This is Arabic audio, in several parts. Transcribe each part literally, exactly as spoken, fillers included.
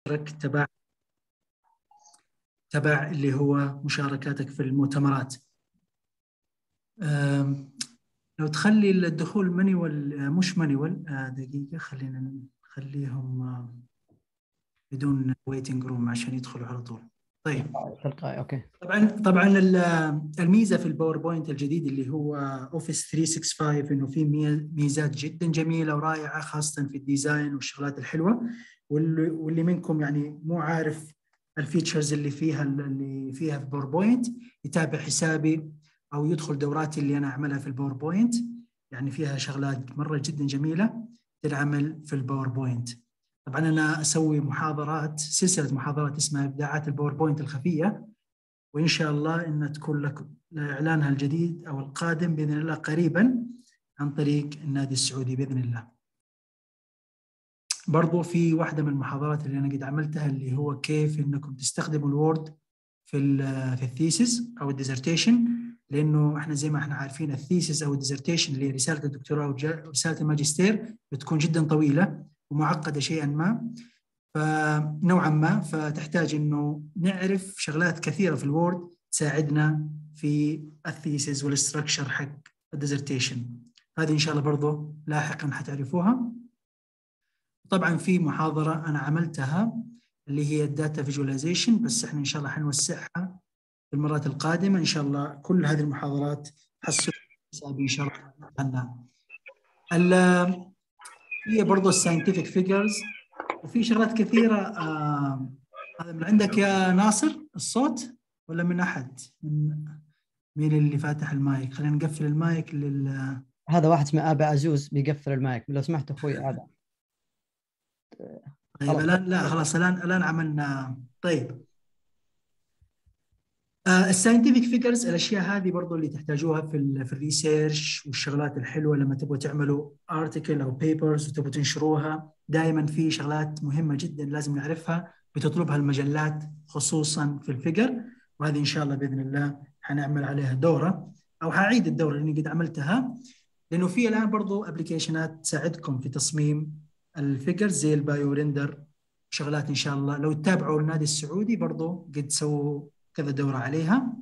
تبع تبع اللي هو مشاركاتك في المؤتمرات. لو تخلي الدخول مانيوال مش مانيوال، دقيقة خلينا نخليهم بدون ويتنج روم عشان يدخلوا على طول. طيب تلقائي. اوكي. طبعا طبعا الميزة في الباوربوينت الجديد اللي هو اوفيس ثلاثمية وخمسة وستين انه في ميزات جدا جميلة ورائعة، خاصة في الديزاين والشغلات الحلوة. واللي, واللي منكم يعني مو عارف الفيتشرز اللي فيها اللي فيها في باوربوينت، يتابع حسابي او يدخل دوراتي اللي انا اعملها في الباوربوينت، يعني فيها شغلات مرة جدا جميلة تنعمل في الباوربوينت. طبعا انا اسوي محاضرات، سلسلة محاضرات اسمها ابداعات الباوربوينت الخفية، وإن شاء الله إن تكون لك إعلانها الجديد أو القادم بإذن الله قريبا عن طريق النادي السعودي بإذن الله. برضو في واحدة من المحاضرات اللي أنا قد عملتها اللي هو كيف إنكم تستخدموا الوورد في في الثيسس أو الديزرتيشن، لأنه إحنا زي ما إحنا عارفين الثيسس أو الديزرتيشن اللي هي رسالة الدكتوراه ورسالة الماجستير بتكون جدا طويلة ومعقدة شيئا ما، فنوعا ما فتحتاج انه نعرف شغلات كثيره في الوورد تساعدنا في الثيسز والاستراكشر حق الديزرتيشن. هذه ان شاء الله برضو لاحقا حتعرفوها. طبعا في محاضره انا عملتها اللي هي الداتا فيجواليزيشن، بس احنا ان شاء الله حنوسعها في المرات القادمه ان شاء الله. كل هذه المحاضرات حصلوا حسابي ان شاء الله عنها. هي برضو الساينتفك فيجرز، وفي شغلات كثيرة. آه هذا من عندك يا ناصر الصوت ولا من أحد؟ من مين اللي فاتح المايك؟ خلينا نقفل المايك لل هذا واحد اسمه أبا عزوز بيقفل المايك، لو سمحت أخوي هذا. طيب الآن لا خلاص، الآن الآن عملنا. طيب آه الساينتفك فيجرز، الأشياء هذه برضو اللي تحتاجوها في ال في الريسيرش والشغلات الحلوة لما تبغوا تعملوا ارتكل أو بيبرز وتبغوا تنشروها. دائما في شغلات مهمة جدا لازم نعرفها بتطلبها المجلات خصوصا في الفيجر، وهذه إن شاء الله بإذن الله حنعمل عليها دورة أو حأعيد الدورة اللي قد عملتها، لأنه في الآن برضو أبليكيشنات تساعدكم في تصميم الفيجر زي البايو ريندر، شغلات إن شاء الله لو تتابعوا النادي السعودي برضو قد سووا كذا دورة عليها.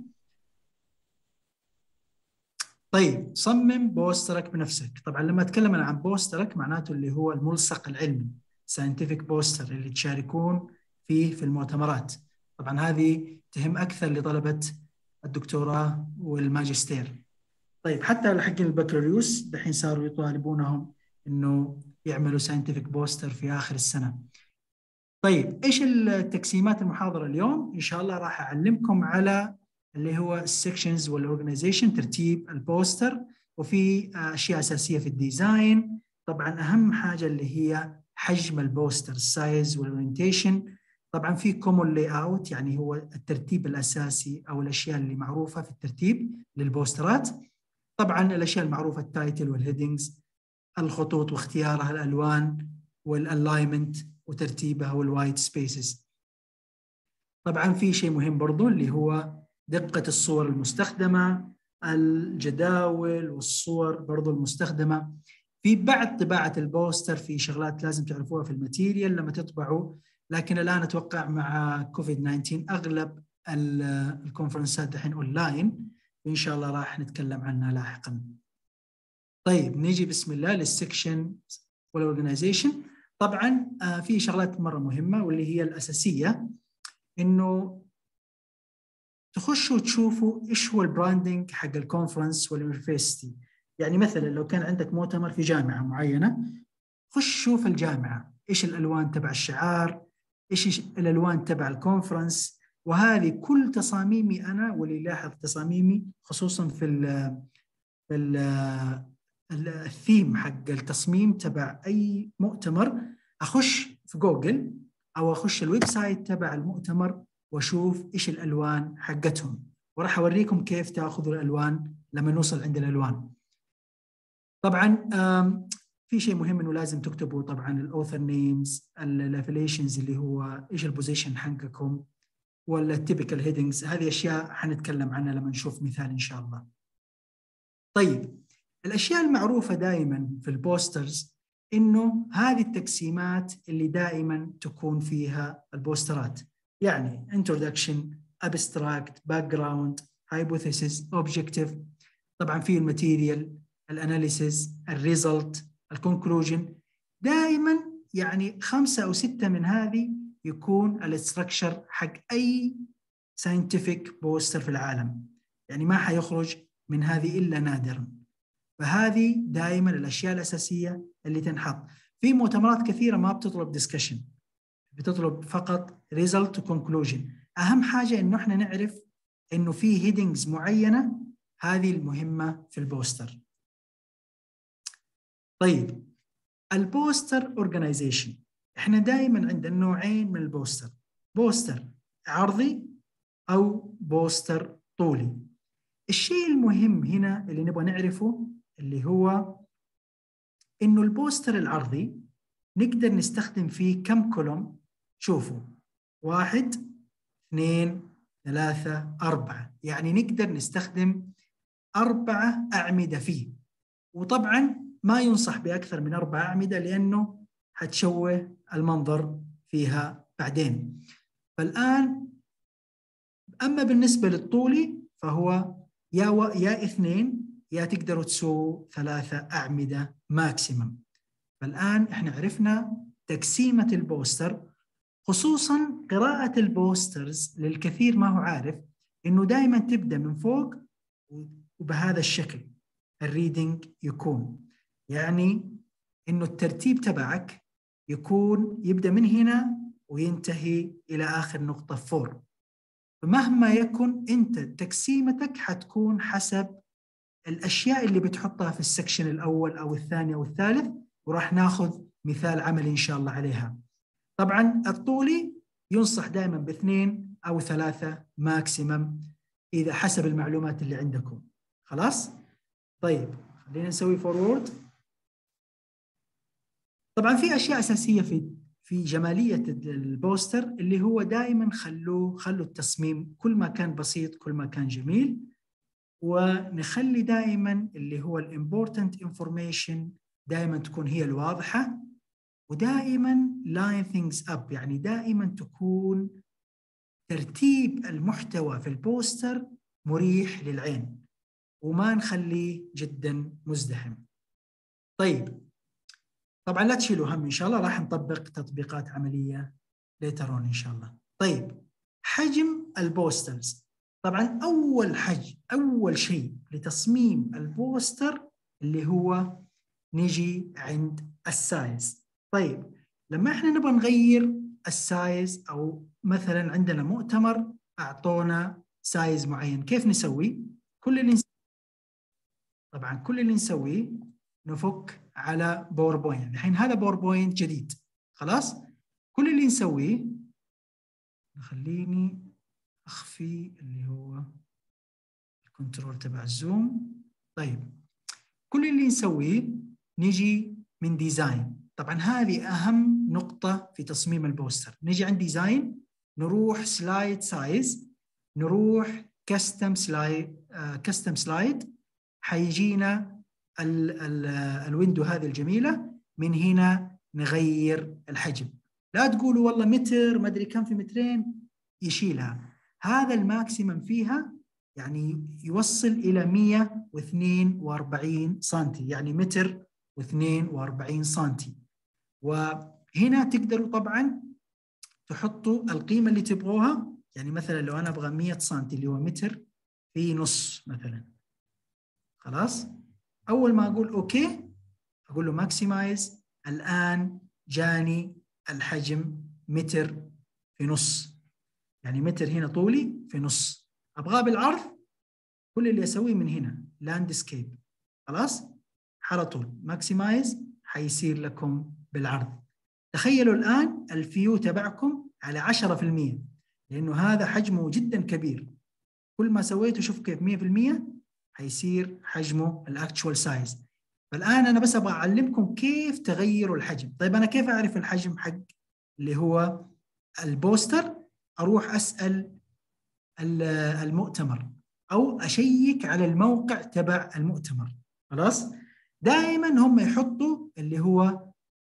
طيب صمم بوسترك بنفسك. طبعا لما أتكلم أنا عن بوسترك معناته اللي هو الملصق العلمي، ساينتفك بوستر اللي تشاركون فيه في المؤتمرات. طبعا هذه تهم أكثر لطلبة الدكتوراه والماجستير. طيب حتى حق البكالوريوس دحين صاروا يطالبونهم إنه يعملوا ساينتفك بوستر في آخر السنة. طيب إيش التقسيمات المحاضرة اليوم؟ إن شاء الله راح أعلمكم على اللي هو السكشنز والأورجنايزيشن، ترتيب البوستر، وفي أشياء أساسية في الديزاين. طبعا أهم حاجة اللي هي حجم البوستر، السايز والأورينتيشن. طبعا في كومون لاي اوت، يعني هو الترتيب الأساسي أو الأشياء اللي معروفة في الترتيب للبوسترات. طبعا الأشياء المعروفة التايتل والهيدنجز، الخطوط واختيارها، الألوان والالاينمنت وترتيبها والوايت سبيسز. طبعا في شيء مهم برضو اللي هو دقة الصور المستخدمة، الجداول والصور برضو المستخدمة. في بعد طباعة البوستر في شغلات لازم تعرفوها في الماتيريال لما تطبعوا، لكن الآن أتوقع مع كوفيد تسعة عشر أغلب الكونفرنسات دحين أونلاين، وإن شاء الله راح نتكلم عنها لاحقا. طيب نيجي بسم الله للسكشن والأورجنايزيشن. طبعا في شغلات مرة مهمة واللي هي الأساسية، إنه تخشوا تشوفوا إيش هو البراندنج حق الكونفرنس واليونيفرسيتي. يعني مثلا لو كان عندك مؤتمر في جامعة معينة، خش شوف الجامعة إيش الألوان تبع الشعار، إيش الألوان تبع الكونفرنس. وهذه كل تصاميمي أنا واللي يلاحظ تصاميمي خصوصا في ال في ال الثيم حق التصميم تبع أي مؤتمر، أخش في جوجل أو أخش الويب سايت تبع المؤتمر وأشوف إيش الألوان حقتهم، وراح أوريكم كيف تأخذوا الألوان لما نوصل عند الألوان. طبعا في شيء مهم إنه لازم تكتبوا طبعا الأوثر نيمز، الافيليشنز اللي هو إيش البوزيشن حقكم، ولا التيبيكال هيدنجز. هذه أشياء حنتكلم عنها لما نشوف مثال إن شاء الله. طيب الأشياء المعروفة دائما في البوسترز إنه هذه التقسيمات اللي دائما تكون فيها البوسترات، يعني introduction, abstract, background, hypothesis, objective. طبعا في الماتيريال، الاناليسيس، الريزلت، الكونكلوجن. دائما يعني خمسة أو ستة من هذه يكون الاستراكشر حق أي ساينتفك بوستر في العالم، يعني ما حيخرج من هذه إلا نادرا. فهذه دائما الأشياء الأساسية اللي تنحط في مؤتمرات كثيرة. ما بتطلب ديسكشن، بتطلب فقط ريزلت وكونكلوجن. أهم حاجة إنه إحنا نعرف إنه في هيدنجز معينة، هذه المهمة في البوستر. طيب البوستر اورجانيزيشن، احنا دائما عندنا نوعين من البوستر، بوستر عرضي او بوستر طولي. الشيء المهم هنا اللي نبغى نعرفه اللي هو انه البوستر العرضي نقدر نستخدم فيه كم كولوم. شوفوا، واحد اثنين ثلاثة أربعة، يعني نقدر نستخدم أربعة أعمدة فيه. وطبعا ما ينصح بأكثر من أربع أعمدة لأنه حتشوه المنظر فيها بعدين. فالآن أما بالنسبة للطولي فهو يا و... يا اثنين يا تقدروا تسووا ثلاثة أعمدة ماكسيمم. فالآن إحنا عرفنا تقسيمة البوستر، خصوصا قراءة البوسترز للكثير ما هو عارف إنه دائما تبدأ من فوق وبهذا الشكل الريدنج يكون، يعني إنه الترتيب تبعك يكون يبدأ من هنا وينتهي إلى آخر نقطة فور. فمهما يكن أنت تقسيمتك حتكون حسب الأشياء اللي بتحطها في السكشن الأول أو الثاني أو الثالث، وراح ناخذ مثال عملي إن شاء الله عليها. طبعا الطولي ينصح دائما باثنين أو ثلاثة ماكسيمم إذا حسب المعلومات اللي عندكم. خلاص؟ طيب خلينا نسوي فورورد. طبعا في اشياء اساسيه في في جماليه البوستر اللي هو دائما خلوه خلوا التصميم كل ما كان بسيط كل ما كان جميل، ونخلي دائما اللي هو الامبورتنت انفورميشن دائما تكون هي الواضحه، ودائما لاين ثينجز اب، يعني دائما تكون ترتيب المحتوى في البوستر مريح للعين وما نخليه جدا مزدحم. طيب طبعا لا تشيلوا هم، إن شاء الله راح نطبق تطبيقات عملية ليترون إن شاء الله. طيب حجم البوسترز، طبعا أول حجم أول شيء لتصميم البوستر اللي هو نيجي عند السايز. طيب لما إحنا نبغى نغير السايز أو مثلا عندنا مؤتمر أعطونا سايز معين، كيف نسوي؟ كل اللي نسوي طبعا كل اللي نسويه نفك على باوربوينت. الحين هذا باوربوينت جديد خلاص، كل اللي نسويه خليني اخفي اللي هو الكنترول تبع الزوم. طيب كل اللي نسويه نجي من ديزاين. طبعا هذه اهم نقطة في تصميم البوستر. نجي عند ديزاين، نروح سلايد سايز، نروح كاستم سلايد كاستم سلايد، حيجينا ال ال الويندو هذه الجميلة. من هنا نغير الحجم، لا تقولوا والله متر ما أدري كم في مترين، يشيلها. هذا الماكسيمم فيها يعني يوصل إلى مئة واثنين وأربعين سنتي، يعني متر واثنين وأربعين سنتي. وهنا تقدروا طبعا تحطوا القيمة اللي تبغوها، يعني مثلا لو أنا أبغى مئة سنتي اللي هو متر في نص مثلا. خلاص، أول ما أقول أوكي أقول له ماكسمايز، الآن جاني الحجم متر في نص، يعني متر هنا طولي في نص. أبغاه بالعرض، كل اللي أسويه من هنا لاندسكيب، خلاص على طول ماكسمايز حيصير لكم بالعرض. تخيلوا الآن الفيو تبعكم على عشرة في المئة، لأنه هذا حجمه جدا كبير. كل ما سويته شوف كيف مئة في المئة حيصير حجمه الاكتشوال سايز. فالآن أنا بس أبغى أعلمكم كيف تغيروا الحجم. طيب أنا كيف أعرف الحجم حق اللي هو البوستر؟ أروح أسأل المؤتمر أو أشيك على الموقع تبع المؤتمر. خلاص، دائما هم يحطوا اللي هو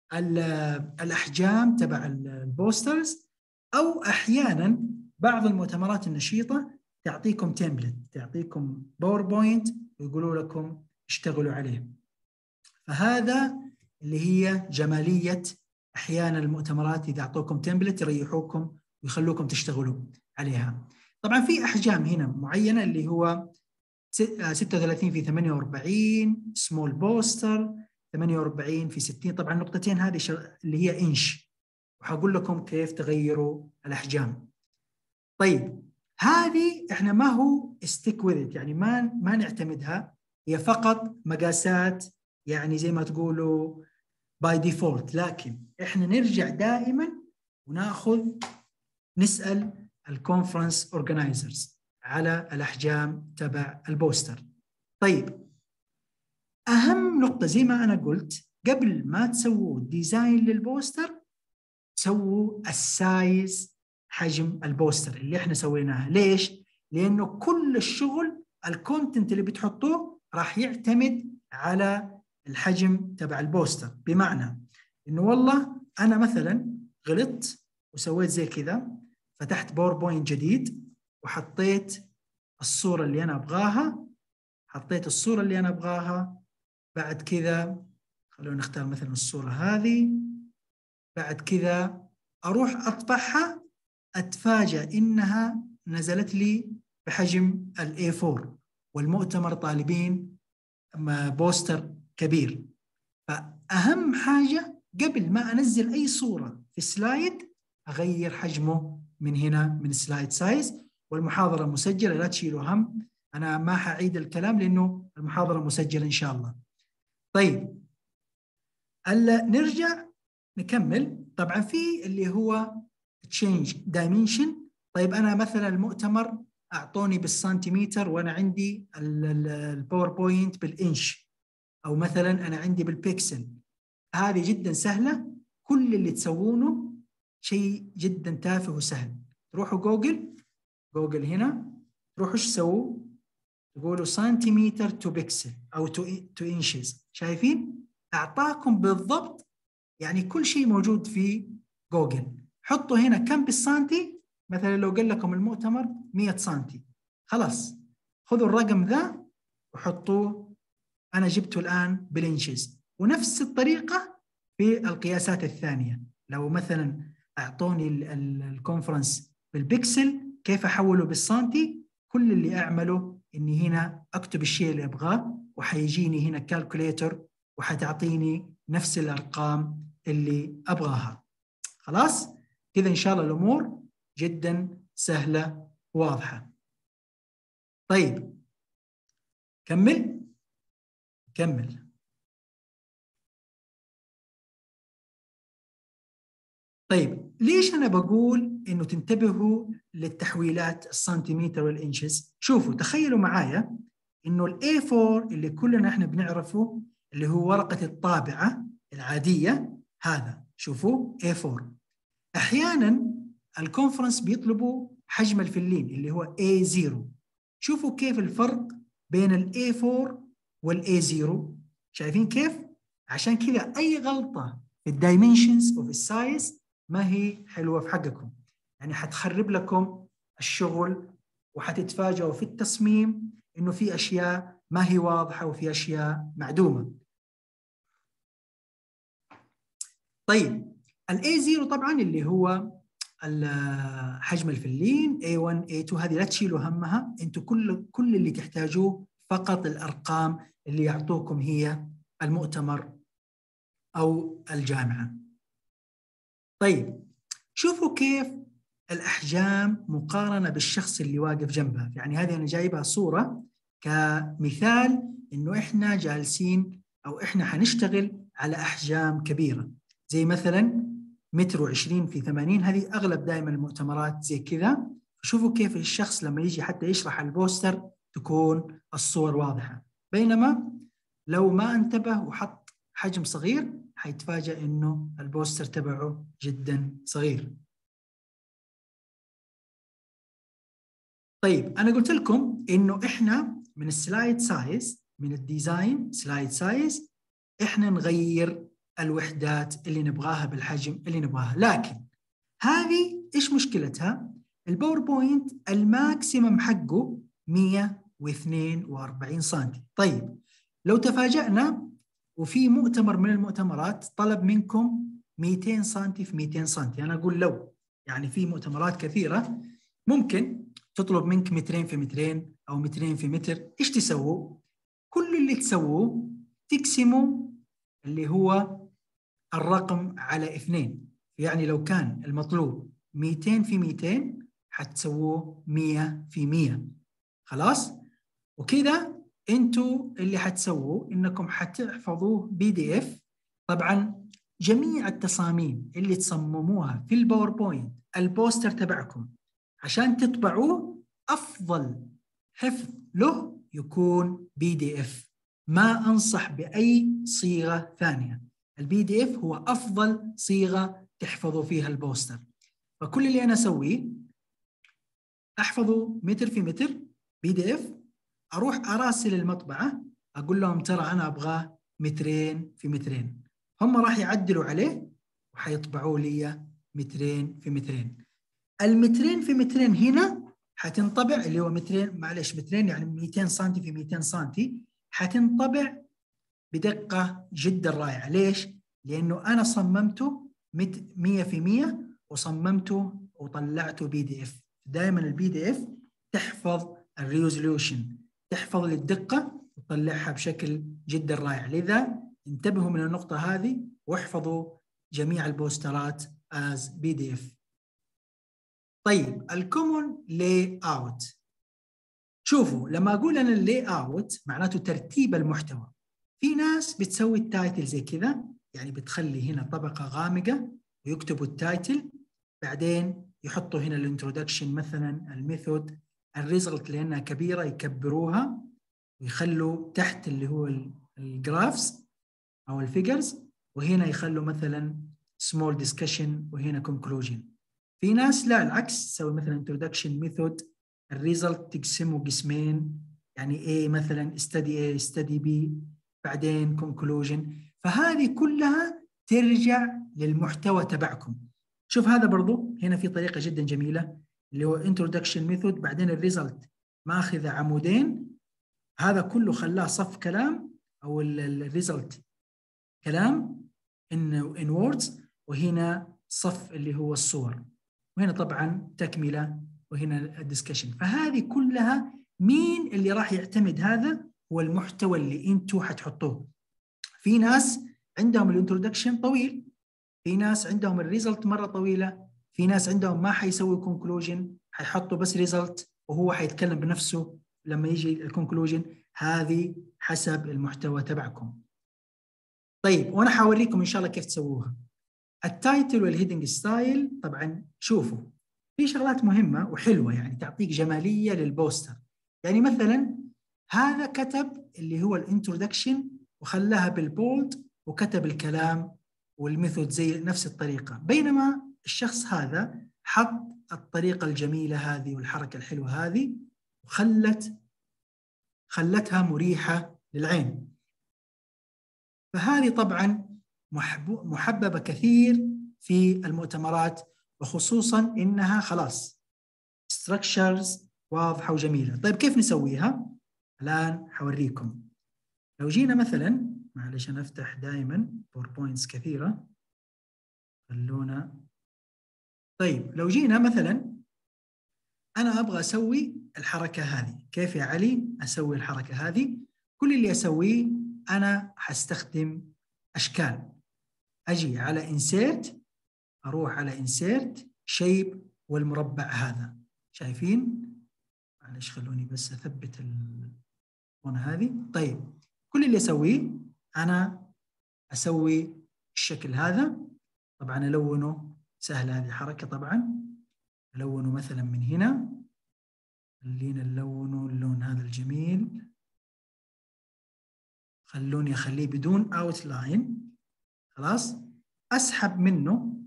الأحجام تبع البوسترز، أو أحيانا بعض المؤتمرات النشيطة تعطيكم تمبلت، تعطيكم باوربوينت ويقولوا لكم اشتغلوا عليه. فهذا اللي هي جمالية أحيانا المؤتمرات، إذا أعطوكم تمبلت يريحوكم ويخلوكم تشتغلوا عليها. طبعا في أحجام هنا معينة اللي هو ستة وثلاثين في ثمانية وأربعين سمول بوستر، ثمانية وأربعين في ستين. طبعا النقطتين هذه اللي هي إنش، وحقول لكم كيف تغيروا الأحجام. طيب هذه احنا ما هو استيك وذ، يعني ما ما نعتمدها، هي فقط مقاسات يعني زي ما تقولوا باي ديفولت، لكن احنا نرجع دائما وناخذ نسأل الكونفرنس اورجنايزرز على الأحجام تبع البوستر. طيب أهم نقطة زي ما أنا قلت، قبل ما تسووا ديزاين للبوستر سووا السايز، حجم البوستر اللي احنا سويناها. ليش؟ لأنه كل الشغل الكونتنت اللي بتحطوه راح يعتمد على الحجم تبع البوستر. بمعنى إنه والله أنا مثلا غلطت وسويت زي كذا، فتحت باوربوينت جديد وحطيت الصورة اللي أنا أبغاها، حطيت الصورة اللي أنا أبغاها، بعد كذا خلونا نختار مثلا الصورة هذه، بعد كذا أروح أطبعها، أتفاجأ إنها نزلت لي بحجم ال إيه فور، والمؤتمر طالبين بوستر كبير. فأهم حاجة قبل ما أنزل أي صورة في سلايد أغير حجمه من هنا من سلايد سايز. والمحاضرة مسجلة، لا تشيلوا هم، أنا ما حعيد الكلام لأنه المحاضرة مسجلة إن شاء الله. طيب نرجع نكمل. طبعا في اللي هو change dimension. طيب أنا مثلا المؤتمر أعطوني بالسنتيمتر وأنا عندي الباوربوينت بالإنش، أو مثلا أنا عندي بالبيكسل. هذه جدا سهلة، كل اللي تسوونه شيء جدا تافه وسهل. تروحوا جوجل، جوجل هنا تروحوا ايش تسووا؟ تقولوا سنتيمتر تو بيكسل أو تو تو إنشز. شايفين؟ أعطاكم بالضبط يعني كل شيء موجود في جوجل. حطوا هنا كم بالسنتي، مثلا لو قال لكم المؤتمر مئة سنتي، خلاص خذوا الرقم ذا وحطوه. أنا جبته الآن بالإنشز. ونفس الطريقة في القياسات الثانية، لو مثلا أعطوني الكونفرنس بالبكسل كيف أحوله بالسنتي، كل اللي أعمله إني هنا أكتب الشيء اللي أبغاه وحيجيني هنا كالكوليتر وحتعطيني نفس الأرقام اللي أبغاها. خلاص كذا إن شاء الله الأمور جدا سهلة وواضحة. طيب كمل كمل. طيب ليش أنا بقول إنه تنتبهوا للتحويلات السنتيمتر والإنشز؟ شوفوا تخيلوا معايا إنه ال إيه فور اللي كلنا إحنا بنعرفه اللي هو ورقة الطابعة العادية، هذا شوفوا إيه فور. أحيانا الكونفرنس بيطلبوا حجم الفلين اللي هو إيه زيرو. شوفوا كيف الفرق بين ال إيه فور وال إيه زيرو، شايفين كيف؟ عشان كذا أي غلطة في الدايمنشنز وفي السايز ما هي حلوة في حقكم، يعني حتخرب لكم الشغل وحتتفاجئوا في التصميم إنه في أشياء ما هي واضحة وفي أشياء معدومة. طيب ال إيه زيرو طبعا اللي هو حجم الفلين، إيه ون إيه تو، هذه لا تشيلوا همها، انتم كل كل اللي تحتاجوه فقط الارقام اللي يعطوكم هي المؤتمر او الجامعه. طيب شوفوا كيف الاحجام مقارنه بالشخص اللي واقف جنبها. يعني هذه انا جايبها صوره كمثال انه احنا جالسين او احنا حنشتغل على احجام كبيره، زي مثلا متر وعشرين في ثمانين. هذه أغلب دائما المؤتمرات زي كذا. شوفوا كيف الشخص لما يجي حتى يشرح البوستر تكون الصور واضحة، بينما لو ما انتبه وحط حجم صغير حيتفاجأ إنه البوستر تبعه جدا صغير. طيب أنا قلت لكم إنه إحنا من السلايد سايز، من الديزاين سلايد سايز، إحنا نغير الوحدات اللي نبغاها بالحجم اللي نبغاها. لكن هذه إيش مشكلتها؟ الباوربوينت الماكسيمم حقه مئة واثنين وأربعين سنتي. طيب لو تفاجأنا وفي مؤتمر من المؤتمرات طلب منكم مئتين سنتي في مئتين سنتي، أنا أقول لو يعني في مؤتمرات كثيرة ممكن تطلب منك مترين في مترين أو مترين في متر، إيش تسووا؟ كل اللي تسووه تقسموا اللي هو الرقم على اثنين، يعني لو كان المطلوب مئتين في مئتين حتسووه مئة في مئة. خلاص؟ وكذا انتوا اللي حتسووه انكم حتحفظوه بي دي اف. طبعا جميع التصاميم اللي تصمموها في الباوربوينت البوستر تبعكم عشان تطبعوه افضل حفظ له يكون بي دي اف. ما انصح باي صيغه ثانيه، البي دي اف هو افضل صيغه تحفظوا فيها البوستر. فكل اللي انا اسويه احفظه متر في متر بي دي اف، اروح اراسل المطبعه اقول لهم ترى انا ابغاه مترين في مترين، هم راح يعدلوا عليه وحيطبعوا لي مترين في مترين. المترين في مترين هنا حتنطبع اللي هو مترين، معلش مترين يعني مئتين سنتي في مئتين سنتي، حتنطبع بدقة جدا رائعة. ليش؟ لأنه أنا صممته مئة في مئة وصممته وطلعته بي دي اف. دائما البي دي اف تحفظ الريزولوشن، تحفظ للدقة وتطلعها بشكل جدا رائع. لذا انتبهوا من النقطة هذه واحفظوا جميع البوسترات as بي دي اف. طيب الكومون لاي اوت، شوفوا لما اقول انا اللاي اوت معناته ترتيب المحتوى. في ناس بتسوي التايتل زي كذا، يعني بتخلي هنا طبقه غامقه ويكتبوا التايتل، بعدين يحطوا هنا الانترودكشن مثلا، الميثود، الريزلت لانها كبيره يكبروها ويخلوا تحت اللي هو الجرافز او الفيجرز، وهنا يخلوا مثلا سمول ديسكشن وهنا كونكلوجن. في ناس لا العكس، تسوي مثلا introduction method، الريزلت تقسمه قسمين، يعني A مثلا study A study B بعدين conclusion. فهذه كلها ترجع للمحتوى تبعكم. شوف هذا برضو هنا في طريقة جدا جميلة اللي هو introduction method بعدين الريزلت ماخذ عمودين، هذا كله خلاه صف كلام او الريزلت كلام in, in words، وهنا صف اللي هو الصور، وهنا طبعا تكملة وهنا الدسكشن. فهذه كلها مين اللي راح يعتمد هذا؟ هو المحتوى اللي انتوا حتحطوه. في ناس عندهم الانترودكشن طويل، في ناس عندهم الريزلت مرة طويلة، في ناس عندهم ما حيسوي كونكلوجن، حيحطوا بس ريزلت وهو حيتكلم بنفسه لما يجي الكونكلوجن. هذه حسب المحتوى تبعكم. طيب وانا حوريكم ان شاء الله كيف تسووها. التايتل والهيدنج ستايل طبعا شوفوا في شغلات مهمة وحلوة يعني تعطيك جمالية للبوستر. يعني مثلا هذا كتب اللي هو الانترودكشن وخلاها بالبولد وكتب الكلام والميثود زي نفس الطريقة، بينما الشخص هذا حط الطريقة الجميلة هذه والحركة الحلوة هذه وخلت خلتها مريحة للعين. فهذه طبعا محببة كثير في المؤتمرات، وخصوصا إنها خلاص structures واضحة وجميلة. طيب كيف نسويها؟ الآن حوريكم. لو جينا مثلا، معلش أنا أفتح دائما باوربوينتس كثيرة، خلونا. طيب لو جينا مثلا أنا أبغى أسوي الحركة هذه، كيف يا علي أسوي الحركة هذه؟ كل اللي أسويه أنا حستخدم أشكال. أجي على insert، أروح على insert shape والمربع هذا، شايفين؟ معلش خلوني بس أثبت الفون هذه. طيب كل اللي أسويه أنا أسوي الشكل هذا، طبعا ألونه سهل هذه الحركة، طبعا ألونه مثلا من هنا، خلينا نلونه اللون هذا الجميل، خلوني أخليه بدون أوتلاين. خلاص أسحب منه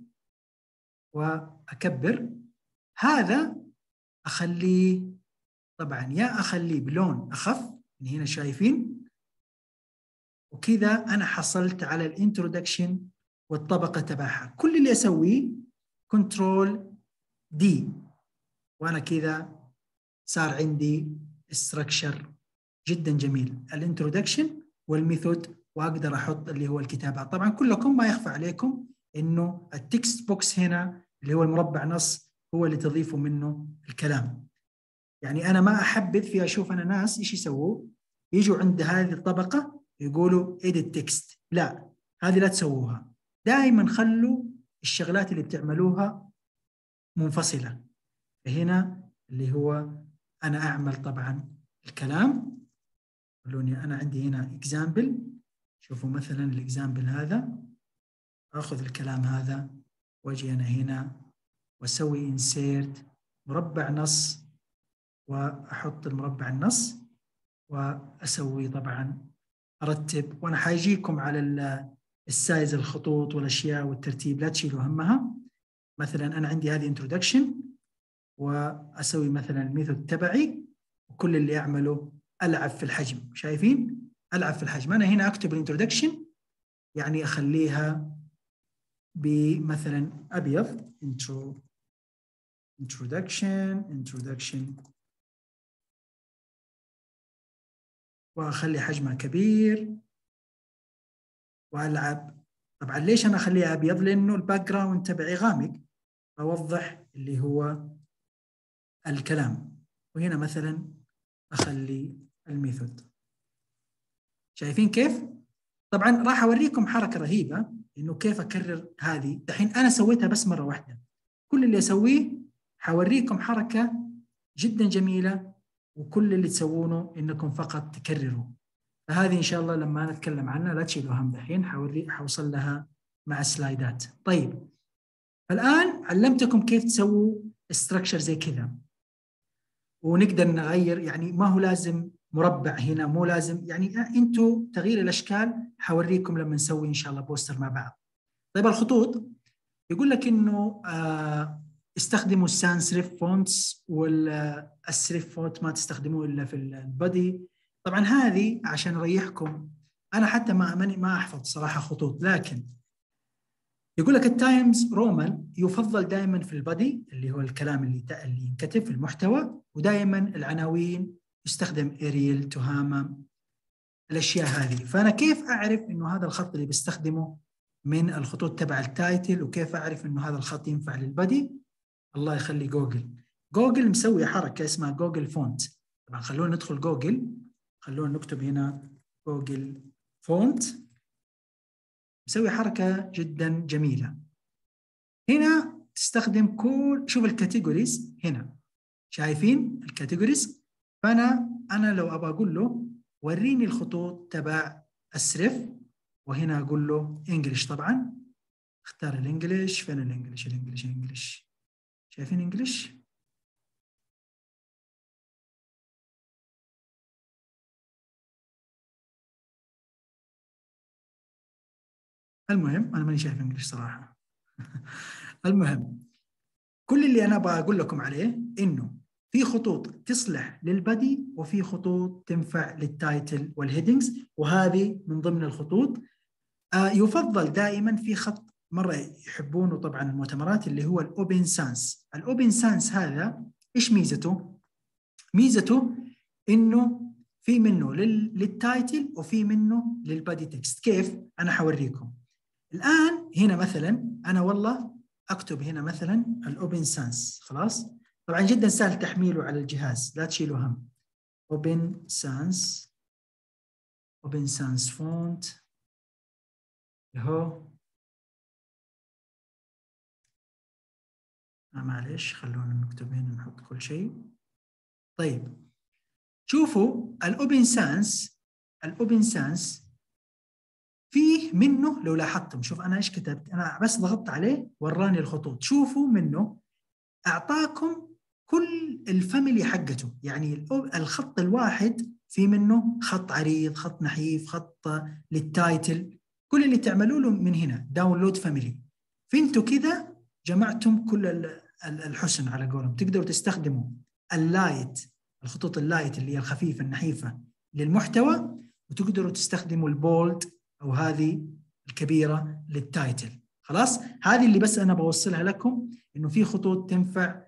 وأكبر. هذا أخليه طبعا يا أخليه بلون أخف من هنا، شايفين؟ وكذا أنا حصلت على الانترودكشن والطبقة تبعها. كل اللي أسويه كنترول دي وأنا كذا صار عندي structure جدا جميل، الانترودكشن والميثود، وأقدر أحط اللي هو الكتابات. طبعا كلكم ما يخفى عليكم إنه التكست بوكس هنا اللي هو المربع نص هو اللي تضيفوا منه الكلام. يعني أنا ما أحبذ في أشوف أنا ناس إيش يسووا، يجوا عند هذه الطبقة يقولوا edit text، لا هذه لا تسووها. دائما خلوا الشغلات اللي بتعملوها منفصلة. هنا اللي هو أنا أعمل طبعا الكلام، خلوني أنا عندي هنا example. شوفوا مثلا الإكزامبل هذا، أخذ الكلام هذا وأجي أنا هنا وأسوي insert مربع نص، وأحط المربع النص وأسوي طبعا أرتب. وأنا حاجيكم على السايز الخطوط والأشياء والترتيب، لا تشيلوا همها. مثلا أنا عندي هذه introduction وأسوي مثلا الميثود تبعي، وكل اللي أعمله ألعب في الحجم. شايفين؟ ألعب في الحجم. أنا هنا أكتب الانترودكشن يعني أخليها بمثلا أبيض، intro introduction introduction وأخلي حجمها كبير وألعب. طبعا ليش أنا أخليها أبيض؟ لأنه الباك جراوند تبعي غامق، أوضح اللي هو الكلام. وهنا مثلا أخلي الميثود. شايفين كيف؟ طبعا راح أوريكم حركة رهيبة إنه كيف أكرر هذه. دحين أنا سويتها بس مرة واحدة، كل اللي أسويه حوريكم حركة جدا جميلة، وكل اللي تسوونه إنكم فقط تكرروا. فهذه إن شاء الله لما نتكلم عنها لا تشيلوا هم، دحين حوري حوصل لها مع السلايدات. طيب الآن علمتكم كيف تسووا استراكشر زي كذا، ونقدر نغير. يعني ما هو لازم مربع هنا، مو لازم، يعني انتوا تغيير الاشكال حوريكم لما نسوي ان شاء الله بوستر مع بعض. طيب الخطوط يقول لك انه آه استخدموا السانس سريف فونتس، والسريف فونت ما تستخدموه الا في البودي. طبعا هذه عشان اريحكم، انا حتى ما ما احفظ صراحه خطوط، لكن يقول لك التايمز رومان يفضل دائما في البادي اللي هو الكلام اللي اللي ينكتب في المحتوى، ودائما العناوين يستخدم اريل تهامه الاشياء هذه. فانا كيف اعرف انه هذا الخط اللي بستخدمه من الخطوط تبع التايتل، وكيف اعرف انه هذا الخط ينفع للبادي؟ الله يخلي جوجل. جوجل مسوي حركه اسمها جوجل فونت. طبعا خلونا ندخل جوجل، خلونا نكتب هنا جوجل فونت. مسوي حركة جدا جميلة. هنا تستخدم كل، شوف الكاتيجوريز هنا، شايفين الكاتيجوريز؟ فأنا أنا لو أبغى أقول له وريني الخطوط تبع السريف، وهنا أقول له إنجليش. طبعا اختار الإنجليش. فين الإنجليش؟ الإنجليش إنجليش شايفين إنجليش؟ المهم أنا ماني شايف إنجليش صراحة. المهم كل اللي أنا أبغى أقول لكم عليه إنه في خطوط تصلح للبادي، وفي خطوط تنفع للتايتل والهيدنجز، وهذه من ضمن الخطوط. آه يفضل دائما في خط مرة يحبونه طبعا المؤتمرات اللي هو الأوبن سانس. الأوبن سانس هذا إيش ميزته؟ ميزته إنه في منه للتايتل وفي منه للبادي تكست. كيف؟ أنا حوريكم الآن. هنا مثلا أنا والله أكتب هنا مثلا الأوبن سانس، خلاص. طبعا جدا سهل تحميله على الجهاز، لا تشيلوا هم. أوبن سانس أوبن سانس فونت اهو. آه معلش خلونا نكتب هنا نحط كل شيء. طيب شوفوا الأوبن سانس الأوبن سانس فيه منه، لو لاحظتم، شوف أنا إيش كتبت، أنا بس ضغطت عليه وراني الخطوط. شوفوا منه أعطاكم كل الفاميلي حقته. يعني الخط الواحد في منه خط عريض، خط نحيف، خط للتايتل. كل اللي تعملوا له من هنا داونلود فاميلي. فانتوا كذا جمعتم كل الحسن على قولهم. تقدروا تستخدموا اللايت، الخطوط اللايت اللي هي الخفيفة النحيفة للمحتوى، وتقدروا تستخدموا البولد أو هذه الكبيرة للتايتل. خلاص، هذه اللي بس أنا بوصلها لكم، إنه في خطوط تنفع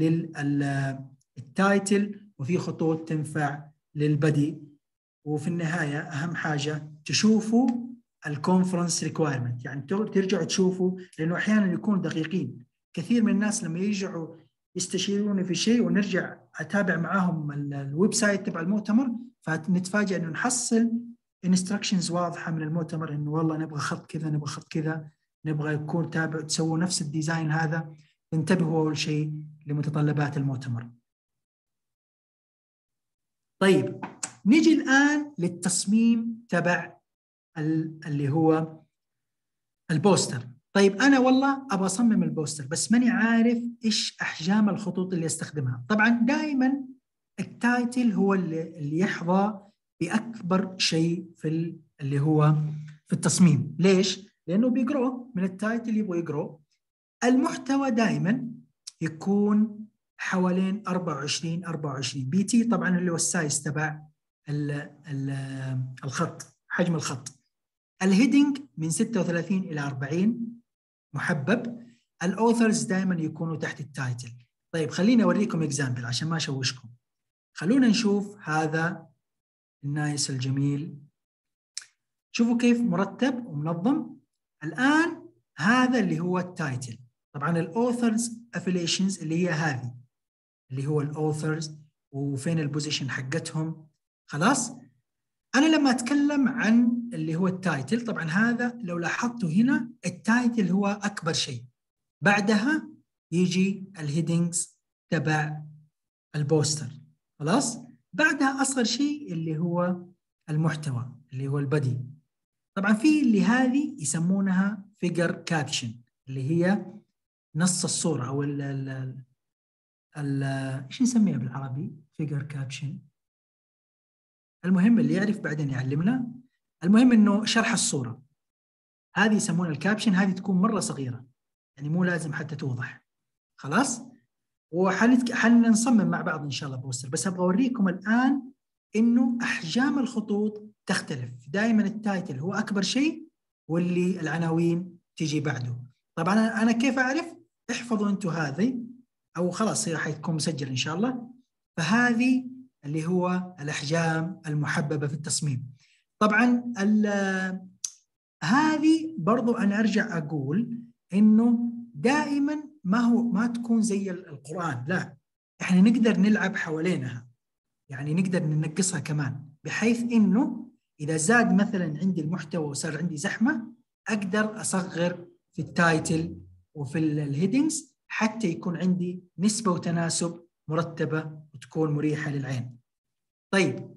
للتايتل وفي خطوط تنفع للبدي. وفي النهاية أهم حاجة تشوفوا الكونفرنس ريكوايرمنت، يعني ترجعوا تشوفوا، لأنه أحيانا يكونوا دقيقين. كثير من الناس لما يرجعوا يستشيروني في شيء ونرجع أتابع معاهم الويب سايت تبع المؤتمر، فنتفاجأ إنه نحصل instructions واضحة من المؤتمر، إنه والله نبغى خط كذا، نبغى خط كذا، نبغى يكون تابع، تسووا نفس الديزاين هذا. انتبهوا أول شيء لمتطلبات المؤتمر. طيب نيجي الآن للتصميم تبع اللي هو البوستر. طيب أنا والله أبغى أصمم البوستر بس ماني عارف إيش أحجام الخطوط اللي أستخدمها. طبعا دائما التايتل هو اللي يحظى بأكبر شيء في اللي هو في التصميم. ليش؟ لأنه بيقرأ من التايتل، يبغى يقرأ. المحتوى دائما يكون حوالين أربعة وعشرين أربعة وعشرين بي تي، طبعا اللي هو السايز تبع الخط، حجم الخط. الهيدنج من ستة وثلاثين إلى أربعين محبب. الأوثرز دائما يكونوا تحت التايتل. طيب خليني أوريكم إكزامبل عشان ما أشوشكم. خلونا نشوف هذا النايس الجميل، شوفوا كيف مرتب ومنظم. الآن هذا اللي هو التايتل. طبعا الأوثرز أفيليشنز اللي هي هذه، اللي هو الأوثرز وفين البوزيشن حقتهم. خلاص، أنا لما أتكلم عن اللي هو التايتل، طبعا هذا لو لاحظتوا هنا التايتل هو أكبر شيء، بعدها يجي الهيدنجز تبع البوستر. خلاص، بعدها أصغر شيء اللي هو المحتوى اللي هو البدي. طبعا في اللي هذه يسمونها فيجر كابشن، اللي هي نص الصورة أو ال ال ال إيش نسميها بالعربي؟ فيجر كابشن. المهم اللي يعرف بعدين يعلمنا. المهم إنه شرح الصورة هذه يسمونها الكابشن. هذه تكون مرة صغيرة، يعني مو لازم حتى توضح. خلاص، وحنصمم مع بعض إن شاء الله بوستر، بس أبغى أوريكم الآن إنه أحجام الخطوط تختلف. دائما التايتل هو أكبر شيء واللي العناوين تيجي بعده. طبعا أنا كيف أعرف؟ احفظوا أنتوا هذه، أو خلاص هي حيكون مسجل إن شاء الله. فهذه اللي هو الأحجام المحببة في التصميم. طبعا هذه برضو أنا أرجع أقول إنه دائما ما هو ما تكون زي القرآن، لا، إحنا نقدر نلعب حوالينها، يعني نقدر ننقصها كمان، بحيث إنه إذا زاد مثلا عندي المحتوى وصار عندي زحمة، أقدر أصغر في التايتل وفي الهيدنجز حتى يكون عندي نسبة وتناسب مرتبة وتكون مريحة للعين. طيب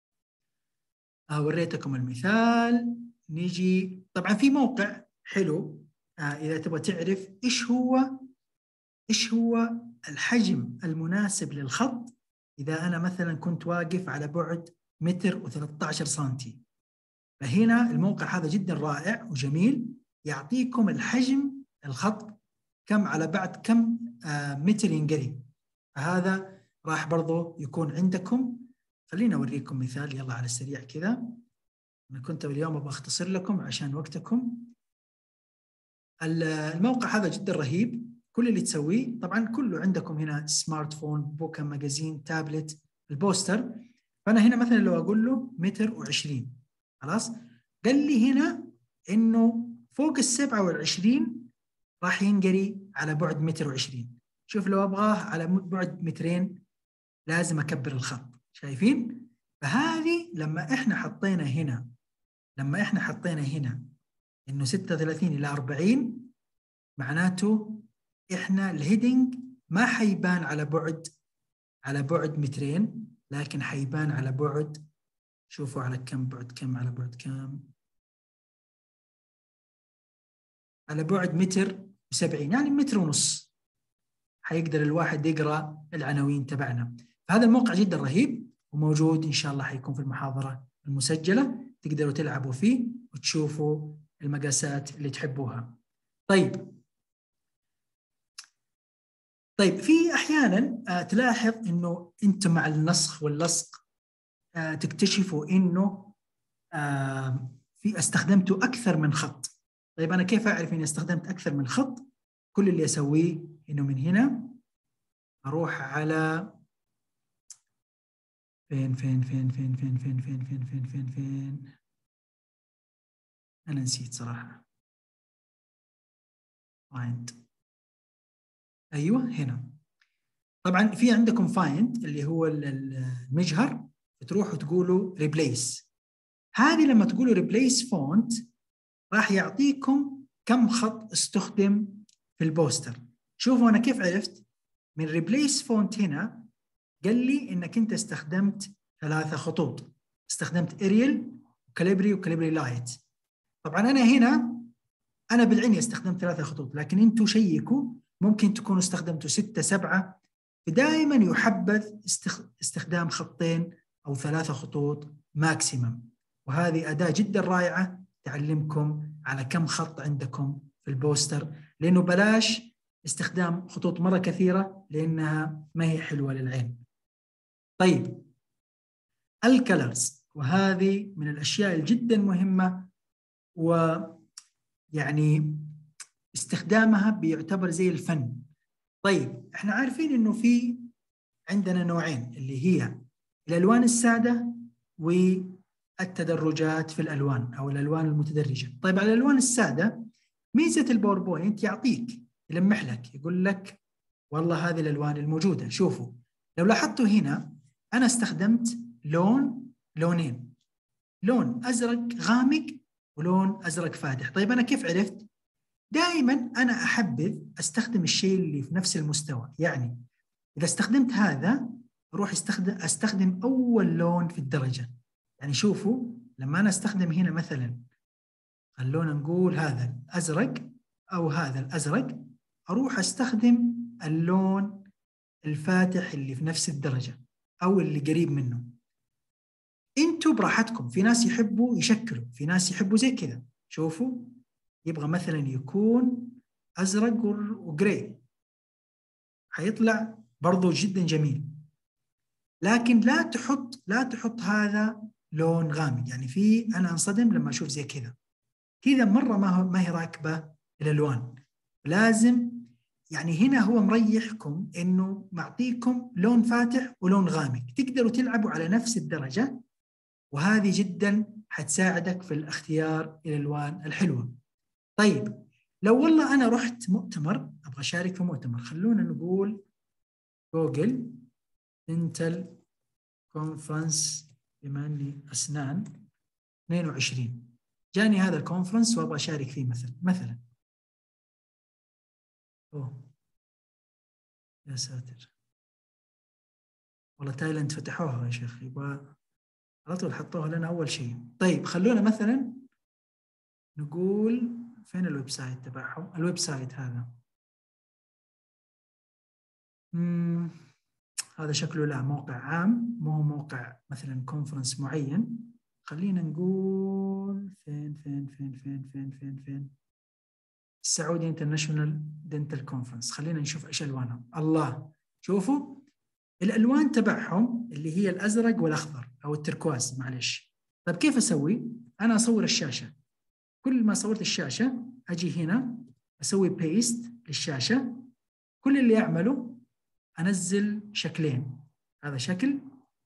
وريتكم المثال. نيجي طبعا في موقع حلو آه إذا تبغى تعرف إيش هو إيش هو الحجم المناسب للخط. إذا أنا مثلا كنت واقف على بعد متر وثلاثة عشر سنتي، فهنا الموقع هذا جدا رائع وجميل، يعطيكم الحجم الخط كم على بعد كم آه متر ينقري. فهذا راح برضو يكون عندكم. خلينا أوريكم مثال يلا على السريع كذا. أنا كنت اليوم أبغى أختصر لكم عشان وقتكم. الموقع هذا جدا رهيب. كل اللي تسويه طبعا كله عندكم هنا سمارت فون، بوكا، ماجازين، تابلت، البوستر. فأنا هنا مثلا لو أقول له متر وعشرين، خلاص قال لي هنا إنه فوق السبعة والعشرين راح ينقري على بعد متر وعشرين. شوف لو أبغاه على بعد مترين لازم أكبر الخط، شايفين؟ فهذه لما إحنا حطينا هنا لما إحنا حطينا هنا إنه ستة وثلاثين إلى أربعين، معناته إحنا الهيدنج ما حيبان على بعد على بعد مترين، لكن حيبان على بعد، شوفوا على كم بعد كم على بعد كم على بعد متر وسبعين، يعني متر ونص حيقدر الواحد يقرأ العناوين تبعنا. فهذا الموقع جدا رهيب وموجود إن شاء الله حيكون في المحاضرة المسجلة، تقدروا تلعبوا فيه وتشوفوا المقاسات اللي تحبوها. طيب طيب في أحيانا آه تلاحظ إنه أنتم مع النسخ واللصق آه تكتشفوا إنه آه في استخدمته أكثر من خط. طيب أنا كيف أعرف إني استخدمت أكثر من خط؟ كل اللي أسويه إنه من هنا أروح على فين فين فين فين فين فين فين فين فين فين فين أنا نسيت صراحة. find أيوة هنا. طبعا في عندكم find اللي هو المجهر، تروحوا تقولوا replace. هذه لما تقولوا replace font راح يعطيكم كم خط استخدم في البوستر. شوفوا أنا كيف عرفت من replace font هنا قال لي إنك أنت استخدمت ثلاثة خطوط، استخدمت Arial وكاليبري وكاليبري لايت. طبعا أنا هنا أنا بالعين استخدمت ثلاثة خطوط، لكن أنتوا شيكوا ممكن تكونوا استخدمتوا ستة سبعة. فدائما يحبذ استخدام خطين أو ثلاثة خطوط ماكسيمم، وهذه أداة جدا رائعة تعلمكم على كم خط عندكم في البوستر، لأنه بلاش استخدام خطوط مرة كثيرة لأنها ما هي حلوة للعين. طيب الكلرز، وهذه من الأشياء الجدا مهمة، ويعني استخدامها بيعتبر زي الفن. طيب احنا عارفين انه في عندنا نوعين اللي هي الالوان الساده والتدرجات في الالوان او الالوان المتدرجه. طيب على الالوان الساده ميزه الباوربوينت يعطيك يلمح لك يقول لك والله هذه الالوان الموجوده. شوفوا لو لاحظتوا هنا انا استخدمت لون لونين، لون ازرق غامق ولون ازرق فاتح. طيب انا كيف عرفت؟ دائما أنا أحبذ أستخدم الشيء اللي في نفس المستوى. يعني إذا استخدمت هذا أروح استخدم أستخدم أول لون في الدرجة. يعني شوفوا لما أنا أستخدم هنا مثلا خلونا نقول هذا الأزرق أو هذا الأزرق، أروح أستخدم اللون الفاتح اللي في نفس الدرجة أو اللي قريب منه. أنتوا براحتكم، في ناس يحبوا يشكلوا، في ناس يحبوا زي كذا. شوفوا يبغى مثلا يكون أزرق وجراي، حيطلع برضو جدا جميل. لكن لا تحط لا تحط هذا لون غامق. يعني في أنا أنصدم لما أشوف زي كذا كذا مرة ما ما هي راكبة الألوان. لازم يعني هنا هو مريحكم إنه معطيكم لون فاتح ولون غامق، تقدروا تلعبوا على نفس الدرجة، وهذه جدا حتساعدك في الاختيار الألوان الحلوة. طيب لو والله أنا رحت مؤتمر أبغى أشارك في مؤتمر، خلونا نقول جوجل دنتال كونفرنس بما أني أسنان اثنين وعشرين، جاني هذا الكونفرنس وأبغى أشارك فيه مثلا مثلا أوه يا ساتر والله تايلاند فتحوها يا شيخ، يبغى على طول حطوها لنا أول شيء. طيب خلونا مثلا نقول فين الويب سايت تبعهم؟ الويب سايت هذا مم. هذا شكله لا موقع عام، مو موقع مثلا كونفرنس معين. خلينا نقول فين فين فين فين فين فين فين السعودي انترناشونال دنتال كونفرنس. خلينا نشوف ايش الوانها. الله شوفوا الالوان تبعهم اللي هي الازرق والاخضر او التركواز معلش. طيب كيف اسوي؟ انا اصور الشاشه، كل ما صورت الشاشه اجي هنا اسوي بيست للشاشه. كل اللي اعمله انزل شكلين، هذا شكل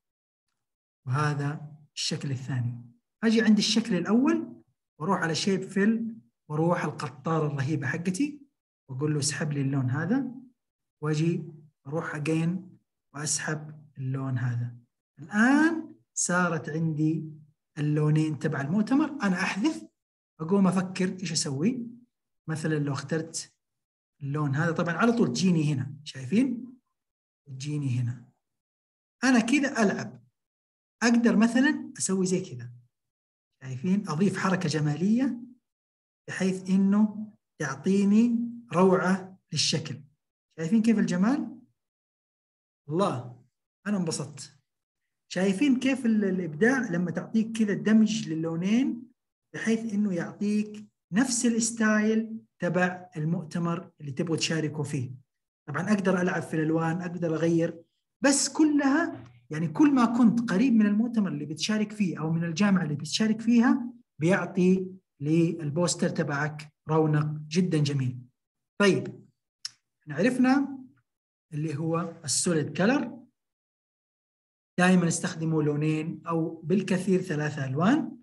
وهذا الشكل الثاني. اجي عند الشكل الاول واروح على شيب فيل واروح القطاره الرهيبه حقتي واقول له اسحب لي اللون هذا، واجي اروح اجين واسحب اللون هذا. الان صارت عندي اللونين تبع المؤتمر. انا احذف اقوم افكر ايش اسوي. مثلا لو اخترت اللون هذا طبعا على طول تجيني هنا، شايفين تجيني هنا. انا كذا العب، اقدر مثلا اسوي زي كذا، شايفين اضيف حركه جماليه بحيث انه يعطيني روعه للشكل. شايفين كيف الجمال؟ الله انا انبسطت. شايفين كيف الابداع لما تعطيك كذا دمج للونين بحيث انه يعطيك نفس الستايل تبع المؤتمر اللي تبغوا تشاركوا فيه. طبعا اقدر العب في الالوان، اقدر اغير، بس كلها يعني كل ما كنت قريب من المؤتمر اللي بتشارك فيه أو من الجامعة اللي بتشارك فيها بيعطي للبوستر تبعك رونق جدا جميل. طيب عرفنا اللي هو السوليد كلر، دائما استخدموا لونين أو بالكثير ثلاثة ألوان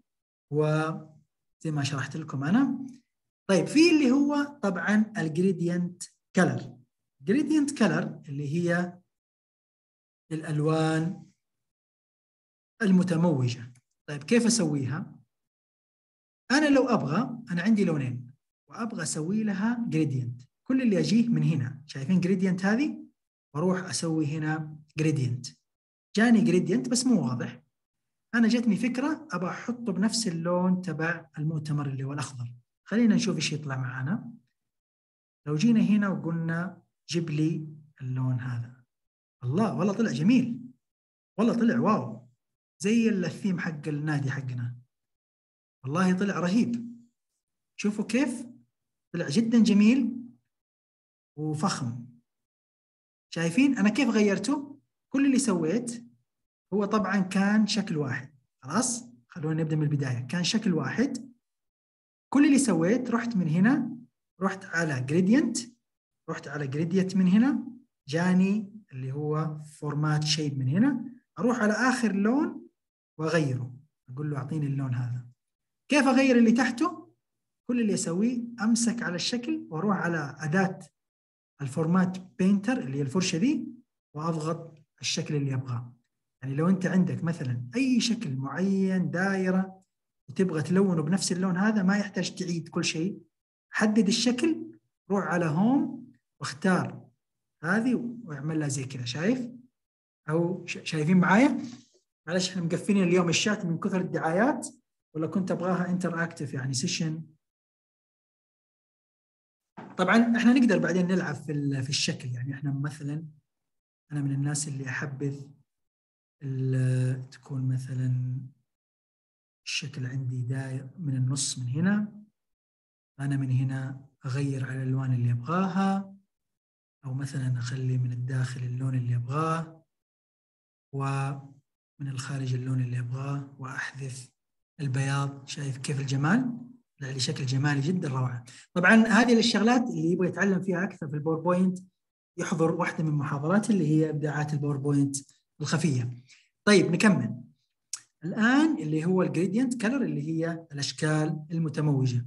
وزي ما شرحت لكم أنا. طيب في اللي هو طبعا الجريدينت كلر. جريدينت كلر اللي هي الألوان المتموجة. طيب كيف أسويها؟ أنا لو أبغى، أنا عندي لونين وأبغى أسوي لها جريدينت، كل اللي أجيه من هنا، شايفين جريدينت هذه، وأروح أسوي هنا جريدينت. جاني جريدينت بس مو واضح، أنا جتني فكرة أبغى أحطه بنفس اللون تبع المؤتمر اللي هو الأخضر. خلينا نشوف إيش يطلع معنا. لو جينا هنا وقلنا جيب لي اللون هذا، الله والله طلع جميل، والله طلع واو، زي الثيم حق النادي حقنا، والله طلع رهيب. شوفوا كيف طلع جدا جميل وفخم. شايفين أنا كيف غيرته؟ كل اللي سويت هو طبعا كان شكل واحد، خلاص خلونا نبدأ من البداية. كان شكل واحد، كل اللي سويت رحت من هنا، رحت على جريدينت، رحت على جريدينت من هنا، جاني اللي هو فورمات شيب من هنا، أروح على آخر لون وأغيره، أقول له أعطيني اللون هذا. كيف أغير اللي تحته؟ كل اللي أسويه أمسك على الشكل وأروح على أداة الفورمات بينتر اللي هي الفرشة دي وأضغط الشكل اللي أبغاه. يعني لو أنت عندك مثلا أي شكل معين دائرة وتبغى تلونه بنفس اللون هذا، ما يحتاج تعيد كل شيء، حدد الشكل، روح على هوم واختار هذه واعمل لها زي كذا. شايف أو شايفين معايا؟ معلش احنا مقفلين اليوم الشات من كثر الدعايات، ولا كنت ابغاها انتر اكتف يعني سيشن. طبعا احنا نقدر بعدين نلعب في في الشكل، يعني احنا مثلا انا من الناس اللي احبذ تكون مثلا الشكل عندي داير من النص من هنا، انا من هنا اغير على الالوان اللي ابغاها، او مثلا اخلي من الداخل اللون اللي ابغاه ومن الخارج اللون اللي ابغاه واحذف البياض. شايف كيف الجمال؟ طلع لي شكل جمالي جدا روعه. طبعا هذه الشغلات اللي يبغى يتعلم فيها اكثر في الباوربوينت يحضر واحده من محاضرات اللي هي ابداعات الباوربوينت الخفيه. طيب نكمل الان اللي هو الجريدينت كلر اللي هي الاشكال المتموجه.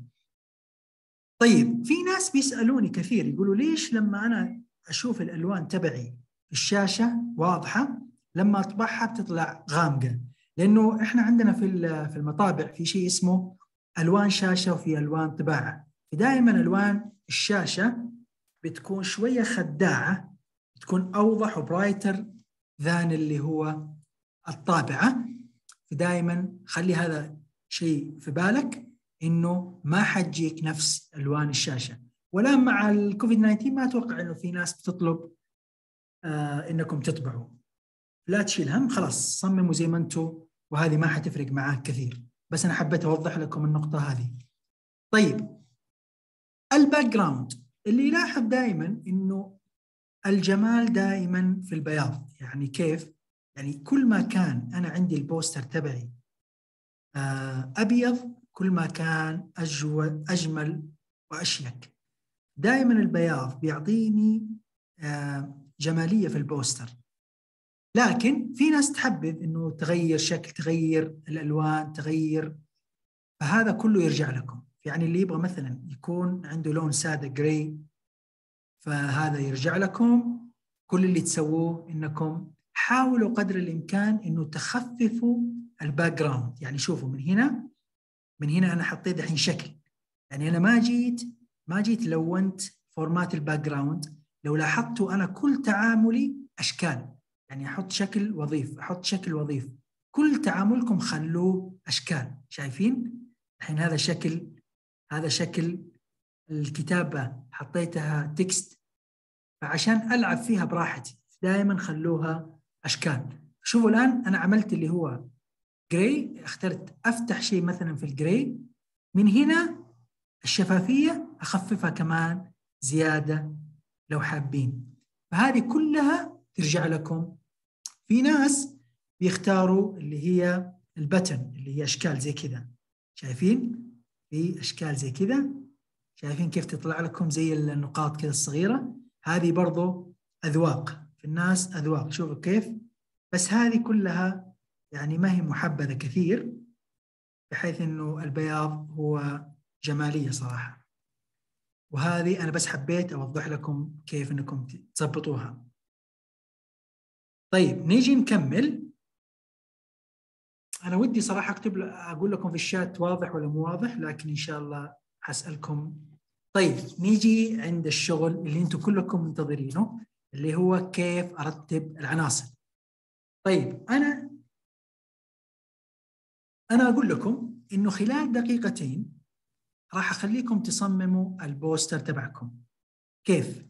طيب في ناس بيسالوني كثير يقولوا ليش لما انا اشوف الالوان تبعي في الشاشه واضحه لما اطبعها بتطلع غامقه؟ لانه احنا عندنا في في المطابع في شيء اسمه الوان شاشه وفي الوان طباعه. دائما الوان الشاشه بتكون شويه خداعه، بتكون اوضح وبرايتر ذان اللي هو الطابعه. دائما خلي هذا شيء في بالك، انه ما حتجيك نفس الوان الشاشه. ولا مع الكوفيد تسعة عشر ما اتوقع انه في ناس بتطلب آه انكم تطبعوا. لا تشيل هم، خلاص صمموا زي ما انتم وهذه ما حتفرق معاك كثير، بس انا حبيت اوضح لكم النقطه هذه. طيب الباك جراوند اللي يلاحظ دائما انه الجمال دائما في البياض. يعني كيف؟ يعني كل ما كان انا عندي البوستر تبعي آه ابيض كل ما كان اجمل واشيك. دائما البياض بيعطيني آه جماليه في البوستر، لكن في ناس تحبذ انه تغير شكل، تغير الالوان، تغير، فهذا كله يرجع لكم. يعني اللي يبغى مثلا يكون عنده لون ساده جراي فهذا يرجع لكم. كل اللي تسووه انكم حاولوا قدر الامكان انه تخففوا الباك جراوند. يعني شوفوا من هنا من هنا انا حطيت الحين شكل، يعني انا ما جيت ما جيت لونت فورمات الباك جراوند. لو لاحظتوا انا كل تعاملي اشكال، يعني احط شكل واضيف، احط شكل واضيف، كل تعاملكم خلوه اشكال. شايفين الحين هذا شكل، هذا شكل الكتابه حطيتها تكست، فعشان العب فيها براحتي دائما خلوها اشكال. شوفوا الان انا عملت اللي هو جراي، اخترت افتح شيء مثلا في الجراي، من هنا الشفافيه اخففها كمان زياده لو حابين. فهذه كلها ترجع لكم. في ناس بيختاروا اللي هي البتن اللي هي أشكال زي كذا. شايفين؟ في أشكال زي كذا. شايفين كيف تطلع لكم زي النقاط كذا الصغيرة؟ هذه برضو أذواق، في الناس أذواق. شوفوا كيف؟ بس هذه كلها يعني ما هي محبذة كثير، بحيث إنه البياض هو جمالية صراحة. وهذه أنا بس حبيت أوضح لكم كيف إنكم تضبطوها. طيب نيجي نكمل. أنا ودي صراحة أكتب أقول لكم في الشات واضح ولا مو واضح، لكن إن شاء الله حسألكم. طيب نيجي عند الشغل اللي أنتم كلكم منتظرينه، اللي هو كيف أرتب العناصر. طيب أنا أنا أقول لكم إنه خلال دقيقتين راح أخليكم تصمموا البوستر تبعكم. كيف؟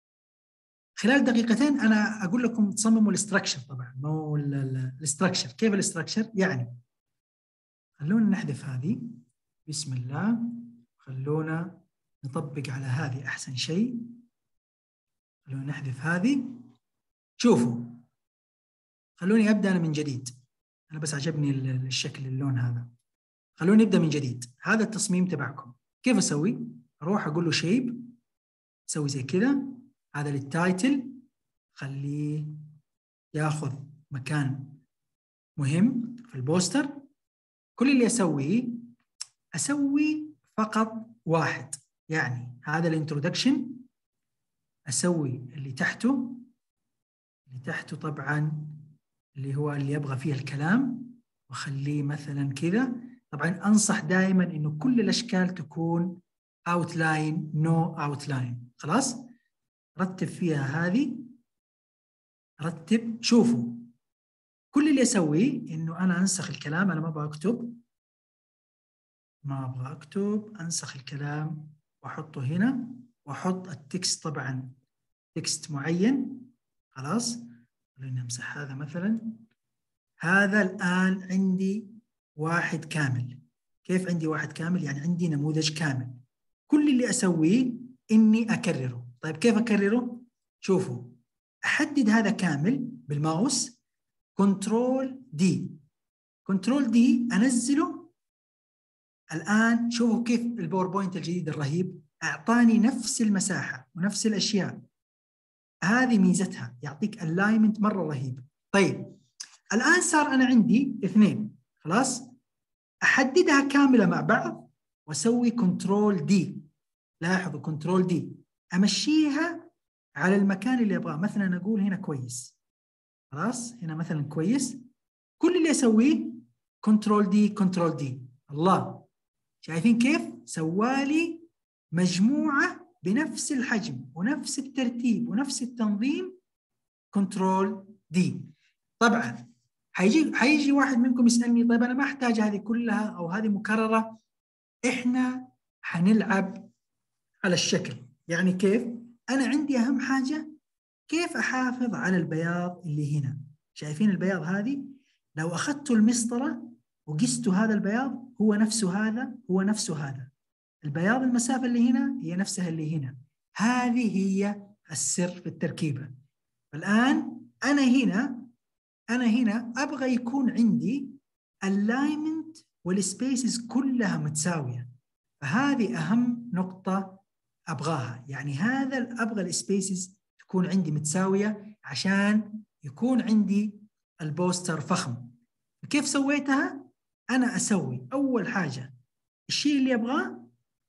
خلال دقيقتين أنا أقول لكم تصمموا الاستراكشر. طبعا مو الاستراكشر. كيف الاستراكشر؟ يعني خلونا نحذف هذه، بسم الله. خلونا نطبق على هذه أحسن شيء. خلونا نحذف هذه. شوفوا، خلوني أبدأ أنا من جديد. أنا بس عجبني الشكل، اللون هذا. خلوني نبدأ من جديد. هذا التصميم تبعكم كيف أسوي؟ أروح أقول له شيب، أسوي زي كذا. هذا للتايتل، خليه ياخذ مكان مهم في البوستر. كل اللي أسويه أسوي فقط واحد، يعني هذا الانترودكشن. أسوي اللي تحته، اللي تحته طبعا اللي هو اللي يبغى فيه الكلام، وخليه مثلا كذا. طبعا أنصح دائما إنه كل الأشكال تكون اوتلاين، نو اوتلاين. خلاص رتب فيها هذه، رتب. شوفوا كل اللي أسويه إنه أنا أنسخ الكلام. أنا ما أبغى أكتب، ما أبغى أكتب، أنسخ الكلام وأحطه هنا، وأحط التكست. طبعا تكست معين. خلاص خلينا نمسح هذا مثلا. هذا الآن عندي واحد كامل. كيف عندي واحد كامل؟ يعني عندي نموذج كامل. كل اللي أسويه إني أكرره. طيب كيف أكرره؟ شوفوا، أحدد هذا كامل بالماوس، كنترول دي، كنترول دي أنزله. الآن شوفوا كيف الباوربوينت الجديد الرهيب أعطاني نفس المساحة ونفس الأشياء. هذه ميزتها، يعطيك الاينمنت مرة رهيب. طيب الآن صار أنا عندي اثنين. خلاص أحددها كاملة مع بعض وأسوي كنترول دي. لاحظوا كنترول دي، أمشيها على المكان اللي أبغاه. مثلا أقول هنا كويس. خلاص هنا مثلا كويس. كل اللي أسويه كنترول دي، كنترول دي. الله، شايفين كيف سوالي مجموعة بنفس الحجم ونفس الترتيب ونفس التنظيم. كنترول دي. طبعا حيجي حيجي واحد منكم يسألني طيب أنا ما أحتاج هذه كلها أو هذه مكررة. إحنا حنلعب على الشكل. يعني كيف؟ أنا عندي أهم حاجة كيف أحافظ على البياض اللي هنا. شايفين البياض هذه؟ لو أخذت المسطرة وقست هذا البياض هو نفسه هذا، هو نفسه هذا. البياض المسافة اللي هنا هي نفسها اللي هنا. هذه هي السر في التركيبة. الآن أنا هنا أنا هنا أبغى يكون عندي اللاينمنت والسبيسز كلها متساوية. فهذه أهم نقطة أبغاها. يعني هذا أبغى السبيسز تكون عندي متساوية عشان يكون عندي البوستر فخم. كيف سويتها؟ أنا أسوي أول حاجة الشيء اللي أبغاه،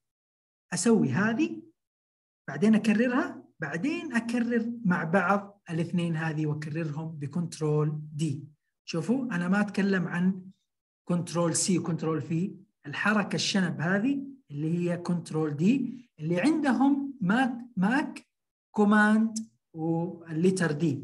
أسوي هذه، بعدين أكررها، بعدين أكرر مع بعض الاثنين هذه وأكررهم بكنترول دي. شوفوا أنا ما أتكلم عن كنترول سي وكنترول في. الحركة الشنب هذه اللي هي كنترول دي. اللي عندهم ماك ماك كوماند والليتر دي.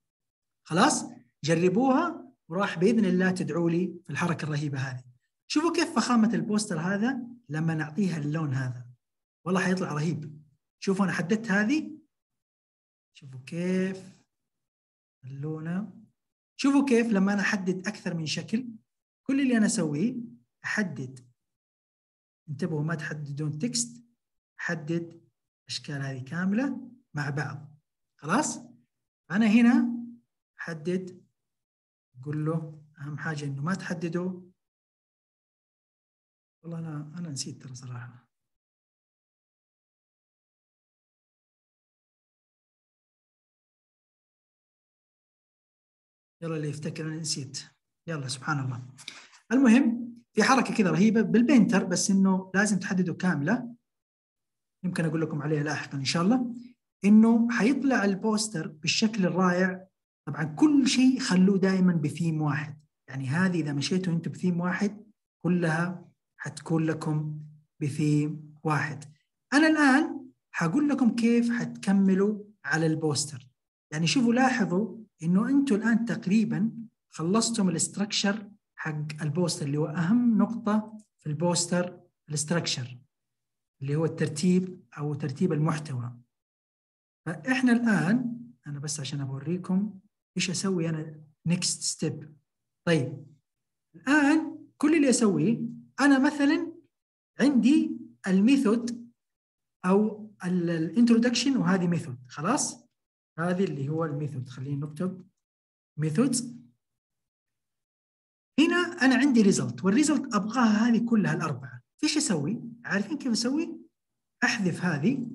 خلاص جربوها وراح بإذن الله تدعوا لي في الحركة الرهيبة هذه. شوفوا كيف فخامة البوستر هذا لما نعطيها اللون هذا، والله حيطلع رهيب. شوفوا أنا حددت هذه، شوفوا كيف اللونة. شوفوا كيف لما أنا أحدد أكثر من شكل. كل اللي أنا أسويه أحدد، انتبهوا ما تحددون تكست، أحدد أشكال هذه كاملة مع بعض. خلاص أنا هنا أحدد نقول له أهم حاجة إنه ما تحددوا. والله أنا أنا نسيت ترى صراحة. يلا اللي يفتكر أنا نسيت. يلا سبحان الله. المهم في حركة كذا رهيبة بالبينتر، بس إنه لازم تحددوا كاملة، يمكن أقول لكم عليها لاحقا إن شاء الله، إنه حيطلع البوستر بالشكل الرائع. طبعا كل شيء خلوه دائما بثيم واحد، يعني هذه إذا مشيتوا أنتم بثيم واحد كلها حتكون لكم بثيم واحد. أنا الآن حقول لكم كيف حتكملوا على البوستر. يعني شوفوا لاحظوا إنه أنتم الآن تقريبا خلصتم الاستراكشر حق البوستر، اللي هو أهم نقطة في البوستر الاستراكشر، اللي هو الترتيب أو ترتيب المحتوى. فإحنا الآن أنا بس عشان أوريكم إيش أسوي أنا next step. طيب الآن كل اللي أسويه أنا مثلا عندي الميثود أو الانترودكشن، وهذه ميثود خلاص، هذه اللي هو الميثود. خلينا نكتب ميثودز. هنا أنا عندي ريزلت، والريزلت أبغاها هذه كلها الأربعة. فيش أسوي؟ عارفين كيف أسوي؟ أحذف هذه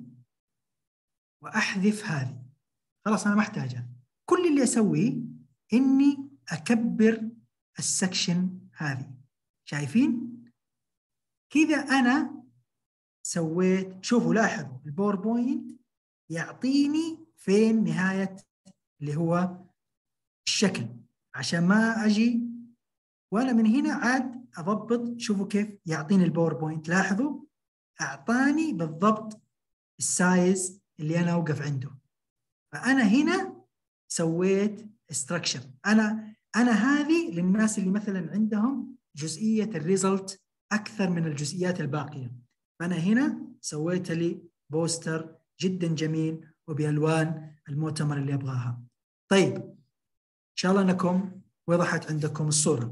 وأحذف هذه، خلاص أنا ما أحتاجها. كل اللي أسويه إني أكبر السكشن هذه، شايفين؟ كذا أنا سويت. شوفوا لاحظوا الباوربوينت يعطيني فين نهاية اللي هو الشكل، عشان ما أجي وأنا من هنا عاد أضبط. شوفوا كيف يعطيني الباوربوينت، لاحظوا أعطاني بالضبط السايز اللي أنا أوقف عنده. فأنا هنا سويت استراكشر. أنا أنا هذه للناس اللي مثلا عندهم جزئية الريزلت أكثر من الجزئيات الباقية. فأنا هنا سويت لي بوستر جدا جميل وبألوان المؤتمر اللي أبغاها. طيب إن شاء الله أنكم وضحت عندكم الصورة.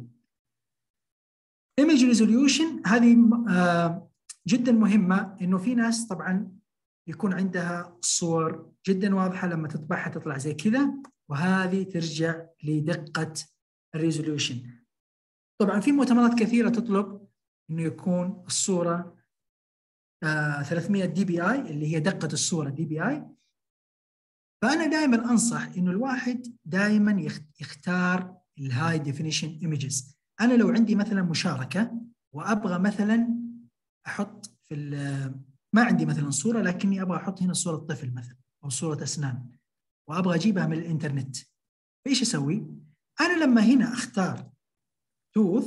Image Resolution هذه آه جدا مهمة، إنه في ناس طبعا يكون عندها صور جدا واضحة لما تطبعها تطلع زي كذا، وهذه ترجع لدقة الريزوليوشن. طبعا في مؤتمرات كثيرة تطلب إنه يكون الصورة آه ثلاثمئة دي بي آي، اللي هي دقة الصورة دي بي آي. فأنا دائما أنصح إنه الواحد دائما يختار الهاي ديفينيشن ايمجز. أنا لو عندي مثلا مشاركة وأبغى مثلا أحط في ما عندي مثلا صورة، لكني أبغى أحط هنا صورة طفل مثلا أو صورة أسنان وأبغى أجيبها من الإنترنت، فإيش أسوي؟ أنا لما هنا أختار توث،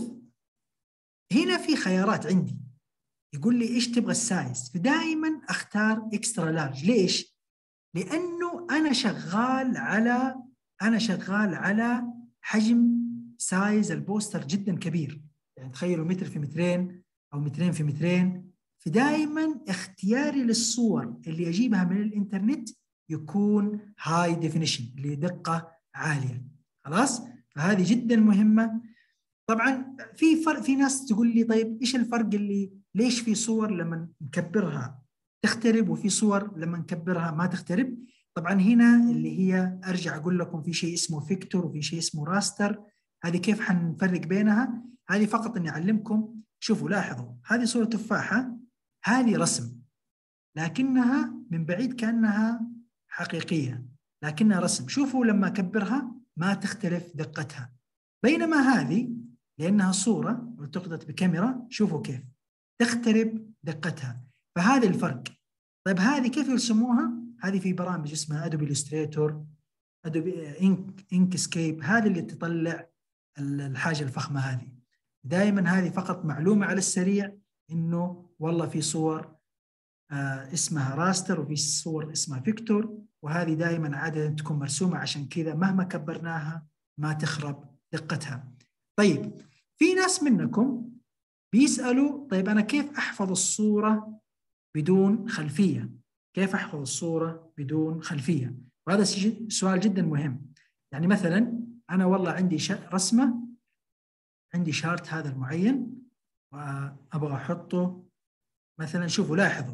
هنا في خيارات عندي يقول لي إيش تبغى السايز، فدائما أختار إكسترا لارج. ليش؟ لأنه أنا شغال على أنا شغال على حجم سايز البوستر جدا كبير، يعني تخيلوا متر في مترين أو مترين في مترين. فدائما اختياري للصور اللي أجيبها من الإنترنت يكون هاي ديفينيشن، اللي دقة عالية. خلاص؟ فهذه جدا مهمة. طبعا في فرق، في ناس تقول لي طيب إيش الفرق اللي ليش في صور لما نكبرها تخترب وفي صور لما نكبرها ما تخترب؟ طبعا هنا اللي هي أرجع أقول لكم في شيء اسمه فيكتور وفي شيء اسمه راستر. هذه كيف حنفرق بينها؟ هذه فقط إني أعلمكم. شوفوا لاحظوا هذه صورة تفاحة، هذه رسم لكنها من بعيد كأنها حقيقية لكنها رسم. شوفوا لما أكبرها ما تختلف دقتها، بينما هذه لأنها صورة والتقطت بكاميرا شوفوا كيف تخترب دقتها. فهذا الفرق. طيب هذه كيف يرسموها؟ هذه في برامج اسمها أدوبي إليستريتور، أدوبي إنك إنكسكيب، هذه اللي تطلع الحاجة الفخمة هذه. دائما هذه فقط معلومة على السريع، إنه والله في صور آه اسمها راستر وفي صور اسمها فيكتور، وهذه دائما عادة تكون مرسومة، عشان كذا مهما كبرناها ما تخرب دقتها. طيب في ناس منكم بيسألوا طيب أنا كيف أحفظ الصورة بدون خلفية؟ كيف أحفظ الصورة بدون خلفية؟ وهذا سؤال جدا مهم. يعني مثلا أنا والله عندي رسمة، عندي شارت هذا المعين وأبغى أحطه مثلا. شوفوا لاحظوا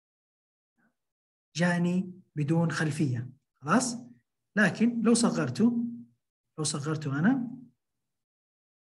جاني بدون خلفية، خلاص. لكن لو صغرته لو صغرته أنا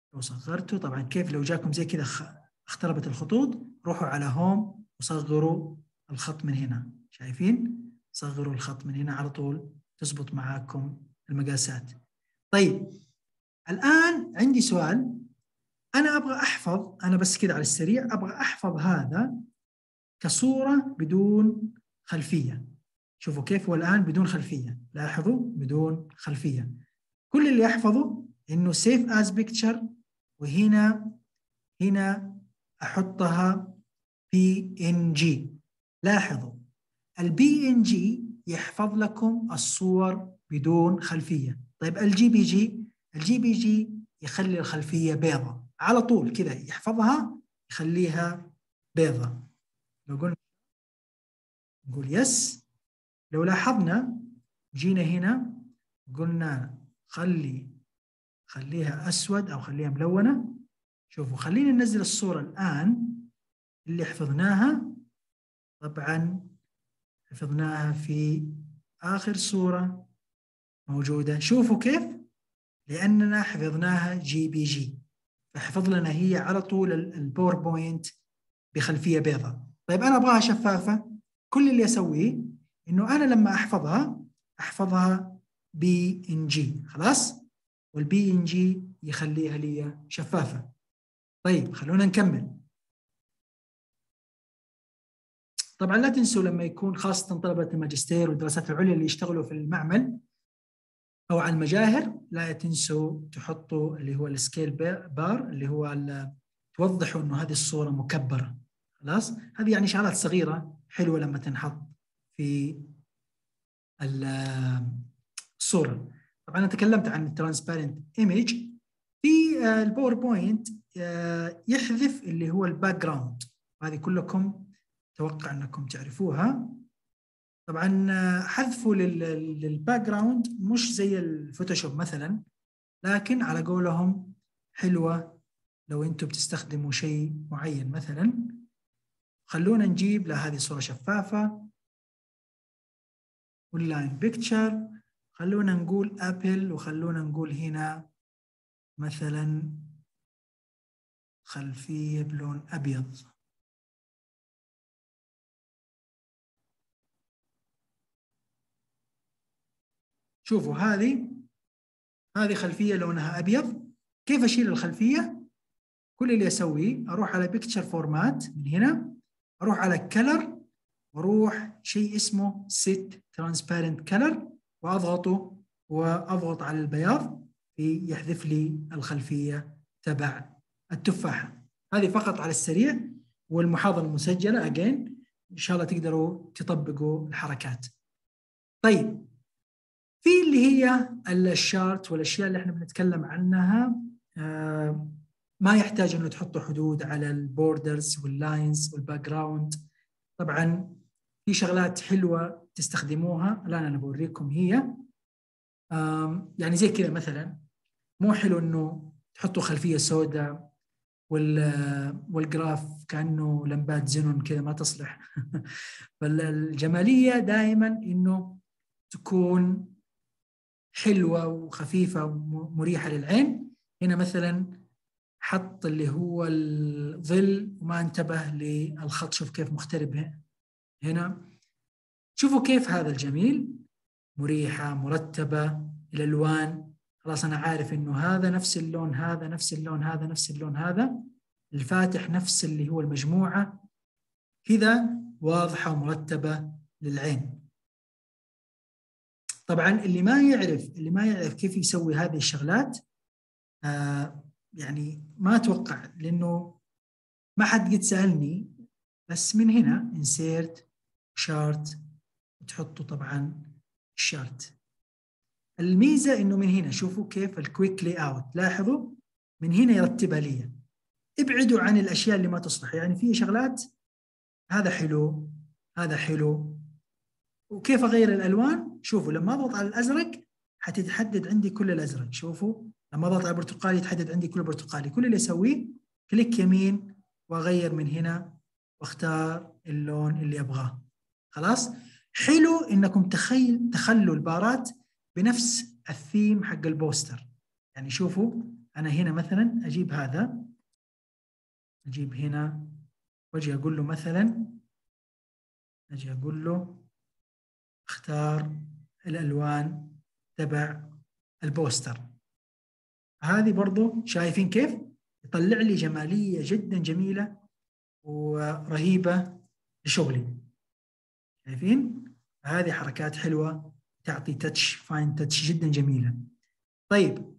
لو صغرته طبعا كيف لو جاكم زي كذا اختربت الخطوط، روحوا على هوم وصغروا الخط من هنا، شايفين؟ صغروا الخط من هنا على طول تزبط معاكم المقاسات. طيب الآن عندي سؤال، أنا أبغى أحفظ، أنا بس كده على السريع أبغى أحفظ هذا كصورة بدون خلفية. شوفوا كيف هو الآن بدون خلفية، لاحظوا بدون خلفية. كل اللي أحفظه إنه save as picture، وهنا هنا أحطها بي إن جي. لاحظوا البي إن جي يحفظ لكم الصور بدون خلفية. طيب الجي بي جي، الجي بي جي يخلي الخلفية بيضة على طول كذا، يحفظها يخليها بيضة. لو قلنا نقول يس، لو لاحظنا جينا هنا قلنا خلي خليها أسود أو خليها ملونة. شوفوا خلينا ننزل الصورة الآن اللي حفظناها، طبعا حفظناها في آخر صورة موجودة. شوفوا كيف، لأننا حفظناها جي بي جي فحفظ لنا هي على طول الباوربوينت بخلفية بيضاء. طيب أنا أبغاها شفافة، كل اللي أسويه إنه أنا لما أحفظها أحفظها بي إن جي خلاص، والبي إن جي يخليها لي شفافة. طيب خلونا نكمل. طبعا لا تنسوا لما يكون خاصة طلبة الماجستير والدراسات العليا اللي يشتغلوا في المعمل أو على المجاهر، لا تنسوا تحطوا اللي هو السكيل بار، اللي هو توضحوا إنه هذه الصورة مكبرة. خلاص، هذه يعني شغلات صغيرة حلوة لما تنحط في الصورة. طبعا أنا تكلمت عن الترانسبيرنت ايميج في الباوربوينت، يحذف اللي هو الباك جراوند، هذه كلكم أتوقع أنكم تعرفوها. طبعا حذفه للباك جراوند مش زي الفوتوشوب مثلا، لكن على قولهم حلوة لو أنتم بتستخدموا شيء معين. مثلا خلونا نجيب لهذه صورة شفافة أونلاين بيكتشر، خلونا نقول أبل، وخلونا نقول هنا مثلا خلفية بلون أبيض. شوفوا هذه هذه خلفية لونها أبيض. كيف أشيل الخلفية؟ كل اللي أسويه أروح على بيكتشر فورمات من هنا، أروح على كلر، وأروح شيء اسمه set transparent color، وأضغطه وأضغط على البياض في يحذف لي الخلفية تبع التفاحة. هذه فقط على السريع، والمحاضرة المسجلة أجين إن شاء الله تقدروا تطبقوا الحركات. طيب في اللي هي الشارت والأشياء اللي احنا بنتكلم عنها، آه ما يحتاج انه تحطوا حدود على البوردرز واللاينز والباك جراوند. طبعا في شغلات حلوة تستخدموها الآن أنا بوريكم هي، آه يعني زي كذا مثلا مو حلو انه تحطوا خلفية سوداء والجراف كأنه لمبات زينون كذا، ما تصلح. فالجمالية دائما انه تكون حلوة وخفيفة ومريحة للعين. هنا مثلا حط اللي هو الظل وما انتبه للخط، شوف كيف مخترب هنا. شوفوا كيف هذا الجميل، مريحة مرتبة، الألوان خلاص أنا عارف إنه هذا نفس اللون، هذا نفس اللون، هذا نفس اللون، هذا الفاتح نفس اللي هو المجموعة، كذا واضحة ومرتبة للعين. طبعا اللي ما يعرف اللي ما يعرف كيف يسوي هذه الشغلات آه يعني ما أتوقع، لأنه ما حد قد سألني. بس من هنا insert chart وتحطوا طبعا الشارت. الميزة إنه من هنا شوفوا كيف الكويك لي أوت، لاحظوا من هنا يرتبها لي. ابعدوا عن الأشياء اللي ما تصلح، يعني في شغلات هذا حلو هذا حلو. وكيف أغير الألوان؟ شوفوا لما أضغط على الأزرق حتتحدد عندي كل الأزرق. شوفوا لما أضغط على البرتقالي يتحدد عندي كل البرتقالي. كل اللي أسويه كليك يمين وأغير من هنا واختار اللون اللي أبغاه. خلاص. حلو إنكم تخيل تخلوا البارات بنفس الثيم حق البوستر. يعني شوفوا أنا هنا مثلا أجيب هذا، أجيب هنا وأجي أقول له مثلا، أجي أقول له اختار الألوان تبع البوستر. هذه برضو شايفين كيف يطلع لي جمالية جدا جميلة ورهيبة لشغلي. شايفين؟ هذه حركات حلوة تعطي تاتش، فاين تاتش جدا جميلة. طيب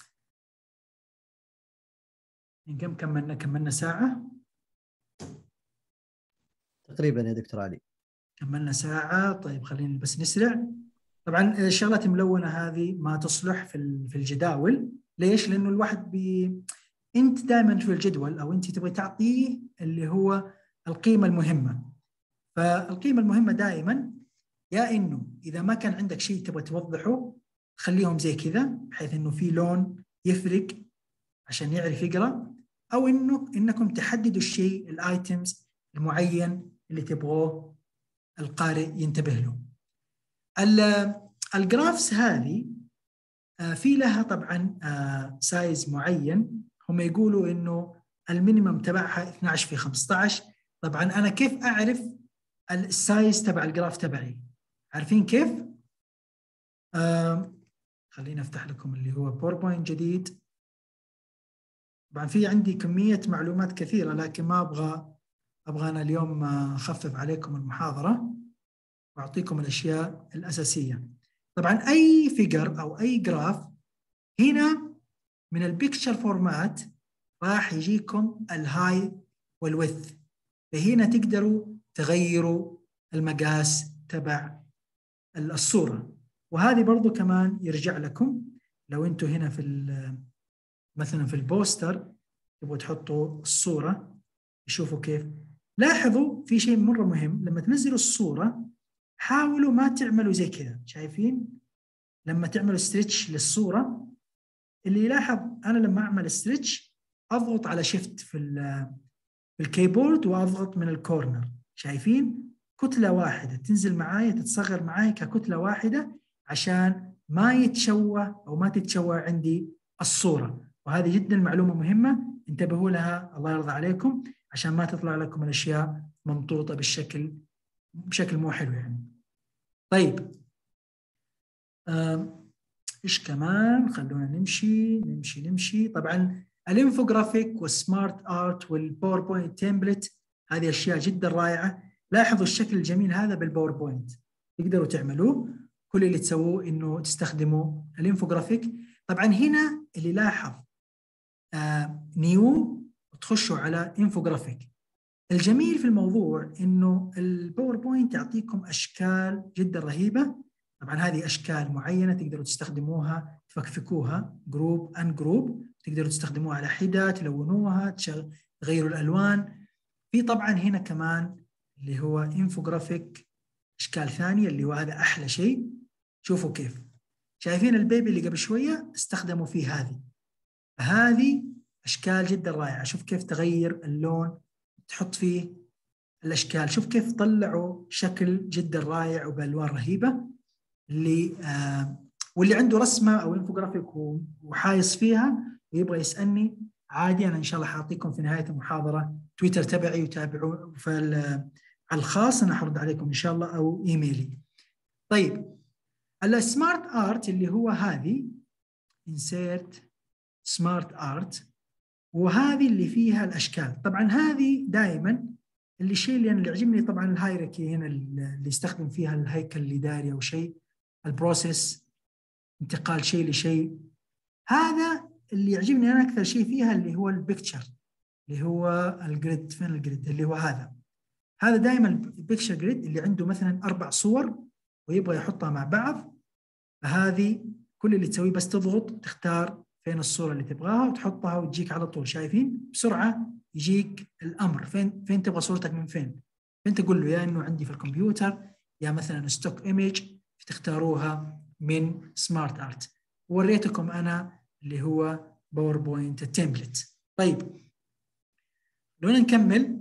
من كم كملنا؟ كملنا ساعة تقريبا يا دكتور علي. كملنا ساعة. طيب خلينا بس نسرع. طبعا الشغلات الملونة هذه ما تصلح في في الجداول. ليش؟ لأنه الواحد بي أنت دائما في الجدول أو أنت تبغي تعطيه اللي هو القيمة المهمة. فالقيمة المهمة دائما يا إنه إذا ما كان عندك شيء تبغى توضحه خليهم زي كذا بحيث إنه في لون يفرق عشان يعرف يقرأ، أو إنه إنكم تحددوا الشيء الآيتمز المعين اللي تبغوه القارئ ينتبه له. الجرافس هذه في لها طبعا سايز معين، هم يقولوا إنه المينيمم تبعها اثناشر في خمسة عشر. طبعا أنا كيف أعرف السايز تبع الجراف تبعي؟ عارفين كيف؟ آه خليني أفتح لكم اللي هو باوربوينت جديد. طبعا في عندي كمية معلومات كثيرة لكن ما أبغى أبغى أنا اليوم أخفف عليكم المحاضرة وأعطيكم الأشياء الأساسية. طبعا أي فيجر أو أي جراف هنا من البيكتشر فورمات راح يجيكم الهاي والويث، فهنا تقدروا تغيروا المقاس تبع الصورة. وهذه برضو كمان يرجع لكم لو أنتم هنا في مثلا في البوستر تبغوا تحطوا الصورة يشوفوا كيف. لاحظوا في شيء مرة مهم، لما تنزلوا الصورة حاولوا ما تعملوا زي كذا. شايفين لما تعملوا ستريتش للصورة، اللي يلاحظ أنا لما أعمل ستريتش أضغط على شيفت في الكيبورد وأضغط من الكورنر. شايفين كتلة واحدة تنزل معايا تتصغر معايا ككتلة واحدة عشان ما يتشوه أو ما تتشوه عندي الصورة. وهذه جدا معلومة مهمة انتبهوا لها الله يرضى عليكم عشان ما تطلع لكم الأشياء ممطوطة بالشكل بشكل مو حلو يعني. طيب إيش كمان؟ خلونا نمشي نمشي نمشي. طبعا الانفوجرافيك والسمارت آرت والباوربوينت تمبلت هذه أشياء جدا رائعة. لاحظوا الشكل الجميل هذا بالباوربوينت تقدروا تعملوه. كل اللي تسووه إنه تستخدموا الانفوجرافيك. طبعا هنا اللي لاحظ آه نيو تخشوا على انفوجرافيك. الجميل في الموضوع إنه الباوربوينت يعطيكم أشكال جدا رهيبة. طبعا هذه أشكال معينة تقدروا تستخدموها تفكفكوها جروب أن جروب، تقدروا تستخدموها على حدة تلونوها تغيروا الألوان. في طبعا هنا كمان اللي هو انفوجرافيك أشكال ثانية اللي هو هذا أحلى شيء. شوفوا كيف شايفين البيبي اللي قبل شوية استخدموا فيه هذه هذه أشكال جدا رائعة. شوف كيف تغير اللون تحط فيه الأشكال. شوف كيف طلعوا شكل جدا رائع وبألوان رهيبة. اللي آه واللي عنده رسمة أو انفوجرافيك وحايص فيها ويبغى يسألني عادي، أنا إن شاء الله حاعطيكم في نهاية المحاضرة تويتر تبعي وتابعوا على الخاص، أنا حرد عليكم إن شاء الله أو إيميلي. طيب السمارت آرت اللي هو هذه insert smart art، وهذه اللي فيها الأشكال. طبعا هذه دائما اللي الشيء اللي أنا اللي يعجبني طبعا الهايركي هنا اللي يستخدم فيها الهيكل الإداري أو شيء البروسيس انتقال شيء لشيء. هذا اللي يعجبني أنا أكثر شيء فيها اللي هو البيكتشر اللي هو الجريد. فين الجريد اللي هو هذا هذا دائما البيكتشر جريد اللي عنده مثلا أربع صور ويبغى يحطها مع بعض. فهذه كل اللي تسويه بس تضغط تختار فين الصورة اللي تبغاها وتحطها وتجيك على طول. شايفين بسرعة يجيك الأمر فين فين تبغى صورتك من فين. فين تقول له يا إنه عندي في الكمبيوتر يا مثلا ستوك إيميج تختاروها من سمارت آرت. وريتكم أنا اللي هو باوربوينت تمبلت. طيب لو نكمل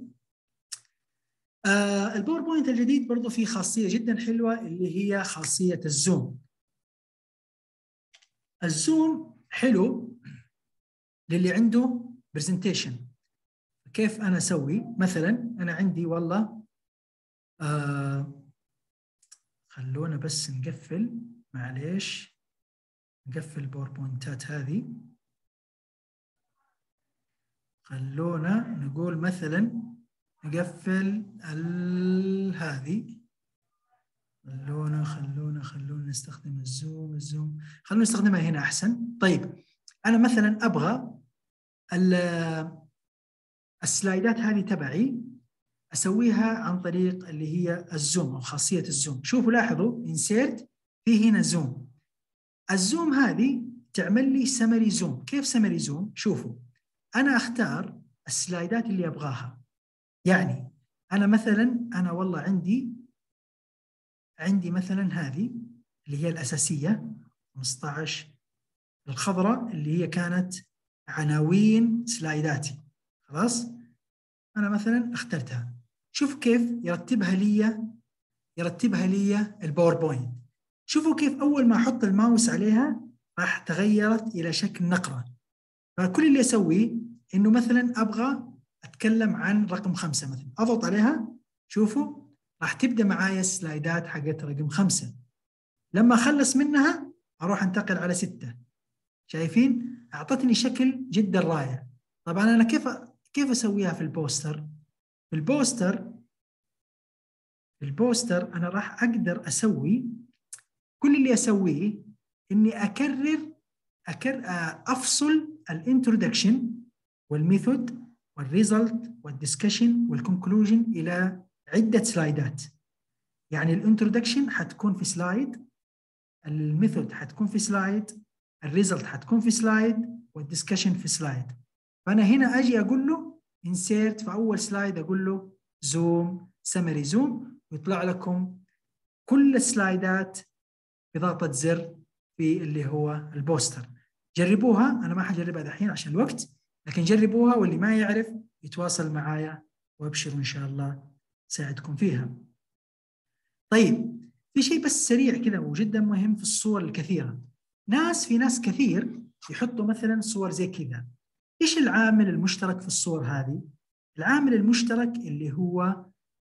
آه الباوربوينت الجديد برضو فيه خاصية جدا حلوة اللي هي خاصية الزوم. الزوم حلو للي عنده برزنتيشن. كيف أنا أسوي؟ مثلا أنا عندي والله آه خلونا بس نقفل، معليش نقفل الباوربوينتات هذه. خلونا نقول مثلا نقفل هذه. خلونا خلونا خلونا نستخدم الزوم الزوم خلونا نستخدمها هنا أحسن. طيب أنا مثلا أبغى السلايدات هذه تبعي أسويها عن طريق اللي هي الزوم أو خاصية الزوم. شوفوا لاحظوا إنسيرت في هنا زوم. الزوم هذه تعمل لي سمري زوم. كيف سمري زوم؟ شوفوا أنا أختار السلايدات اللي أبغاها. يعني أنا مثلا أنا والله عندي عندي مثلا هذه اللي هي الأساسية خمسة عشر الخضراء اللي هي كانت عناوين سلايداتي. خلاص أنا مثلا اخترتها. شوفوا كيف يرتبها لي يرتبها لي الباوربوينت. شوفوا كيف أول ما أحط الماوس عليها راح تغيرت إلى شكل نقرة. فكل اللي أسويه إنه مثلا أبغى أتكلم عن رقم خمسة مثلا، أضغط عليها. شوفوا راح تبدأ معايا السلايدات حقت رقم خمسة. لما أخلص منها أروح أنتقل على ستة. شايفين؟ أعطتني شكل جدا رائع. طبعا أنا كيف كيف أسويها في البوستر؟ في البوستر في البوستر أنا راح أقدر أسوي كل اللي أسويه إني أكرر أكرر أفصل الانترودكشن والميثود والريزلت والديسكشن والكونكلوجن إلى عدة سلايدات. يعني الانترودكشن حتكون في سلايد، الميثود حتكون في سلايد، الريزلت حتكون في سلايد، والديسكشن في سلايد. فأنا هنا أجي أقول له insert في أول سلايد، أقول له زوم سمري زوم، ويطلع لكم كل السلايدات بضغطة زر في اللي هو البوستر. جربوها، أنا ما حجربها دحين عشان الوقت، لكن جربوها واللي ما يعرف يتواصل معايا وابشروا إن شاء الله ساعدكم فيها. طيب في شيء بس سريع كذا وجدا مهم في الصور الكثيرة. ناس في ناس كثير يحطوا مثلا صور زي كذا. إيش العامل المشترك في الصور هذه؟ العامل المشترك اللي هو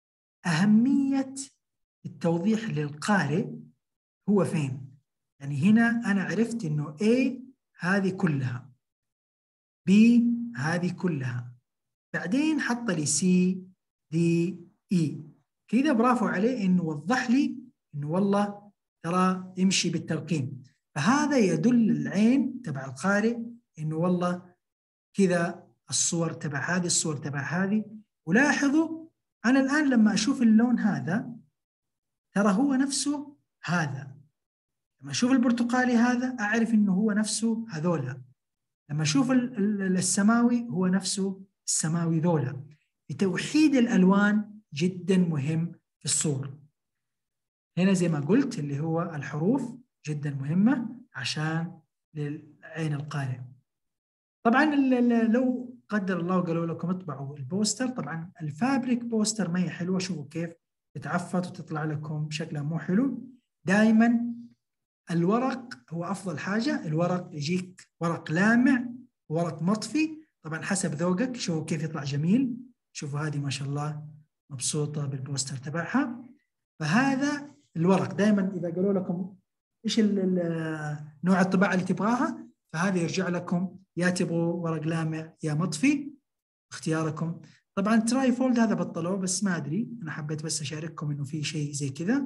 أهمية التوضيح للقارئ هو فين؟ يعني هنا أنا عرفت إنه A هذه كلها، B هذه كلها، بعدين حط لي C D E كذا. برافو عليه إنه وضح لي إنه والله ترى يمشي بالترقيم. فهذا يدل العين تبع القارئ إنه والله كذا الصور تبع هذه الصور تبع هذه. ولاحظوا أنا الآن لما أشوف اللون هذا ترى هو نفسه هذا. لما أشوف البرتقالي هذا أعرف إنه هو نفسه هذولا. لما أشوف السماوي هو نفسه السماوي ذولا. توحيد الألوان جدا مهم في الصور. هنا زي ما قلت اللي هو الحروف جدا مهمة عشان للعين القارئ. طبعا لو قدر الله قالوا لكم اطبعوا البوستر، طبعا الفابريك بوستر ما هي حلوة. شوفوا كيف تتعفط وتطلع لكم شكلها مو حلو. دائما الورق هو أفضل حاجة. الورق يجيك ورق لامع ورق مطفي، طبعا حسب ذوقك. شوفوا كيف يطلع جميل. شوفوا هذه ما شاء الله مبسوطة بالبوستر تبعها. فهذا الورق دائما إذا قالوا لكم إيش نوع الطباعة اللي تبغاها، فهذا يرجع لكم يا تبغوا ورق لامع يا مطفي، اختياركم. طبعا تراي فولد هذا بطلوه بس ما أدري، أنا حبيت بس أشارككم إنه في شيء زي كذا.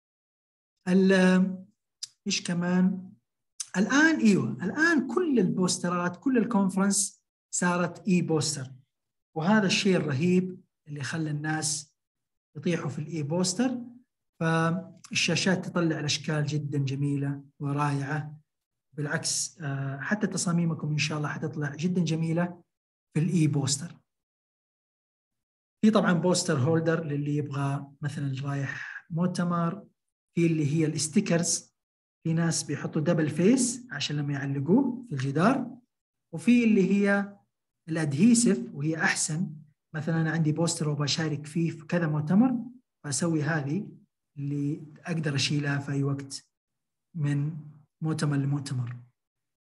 إيش كمان الآن؟ إيوه الآن كل البوسترات كل الكونفرنس صارت إي بوستر، وهذا الشيء الرهيب اللي خلى الناس يطيحوا في الإي بوستر. فالشاشات تطلع الأشكال جدا جميلة ورائعة. بالعكس حتى تصاميمكم إن شاء الله حتطلع جدا جميلة في الإي بوستر. في طبعا بوستر هولدر للي يبغى مثلا رايح مؤتمر. في اللي هي الستيكرز، في ناس بيحطوا دبل فيس عشان لما يعلقوه في الجدار. وفي اللي هي الادهيسيف وهي احسن. مثلا انا عندي بوستر وبشارك فيه في كذا مؤتمر، فاسوي هذه اللي اقدر اشيلها في اي وقت من مؤتمر لمؤتمر.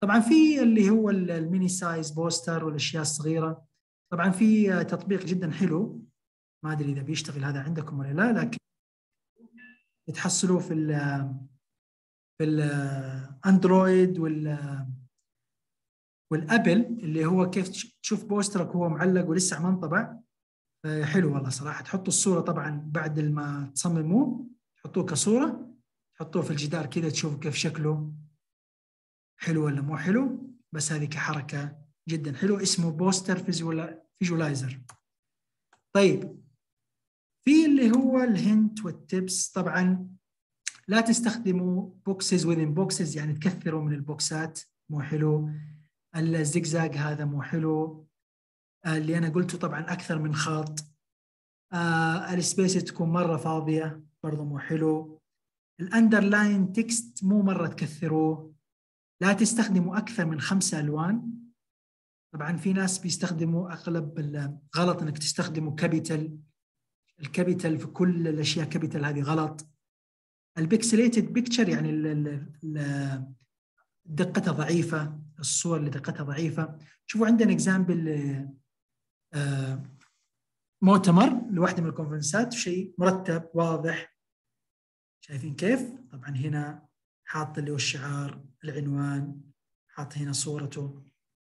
طبعا في اللي هو الميني سايز بوستر والاشياء الصغيره. طبعا في تطبيق جدا حلو، ما ادري اذا بيشتغل هذا عندكم ولا لا، لكن تحصلوه في ال في الاندرويد وال والابل، اللي هو كيف تشوف بوسترك هو معلق ولسه ما انطبع. حلو والله صراحه. تحطوا الصوره طبعا بعد ما تصمموه، تحطوه كصوره، تحطوه في الجدار كذا، تشوفوا كيف شكله حلو ولا مو حلو. بس هذه كحركه جدا حلو، اسمه بوستر فيجولايزر. طيب في اللي هو الهنت والتبس. طبعا لا تستخدموا بوكسز within بوكسز، يعني تكثروا من البوكسات، مو حلو. الزجزاج هذا مو حلو، اللي أنا قلته طبعا أكثر من خط. آه السبيس تكون مرة فاضية برضو مو حلو. الأندرلاين تكست مو مرة تكثروه. لا تستخدموا أكثر من خمسة ألوان. طبعا في ناس بيستخدموا أغلب غلط إنك تستخدموا كابيتال. الكابيتال في كل الأشياء كابيتال، هذه غلط. البيكسليتد بيكتشر يعني ال ال دقتها ضعيفة، الصور اللي دقتها ضعيفة. شوفوا عندنا اكزامبل آه مؤتمر لواحدة من الكونفرنسات، شيء مرتب واضح. شايفين كيف؟ طبعا هنا حاط اللي هو الشعار، العنوان، حاط هنا صورته.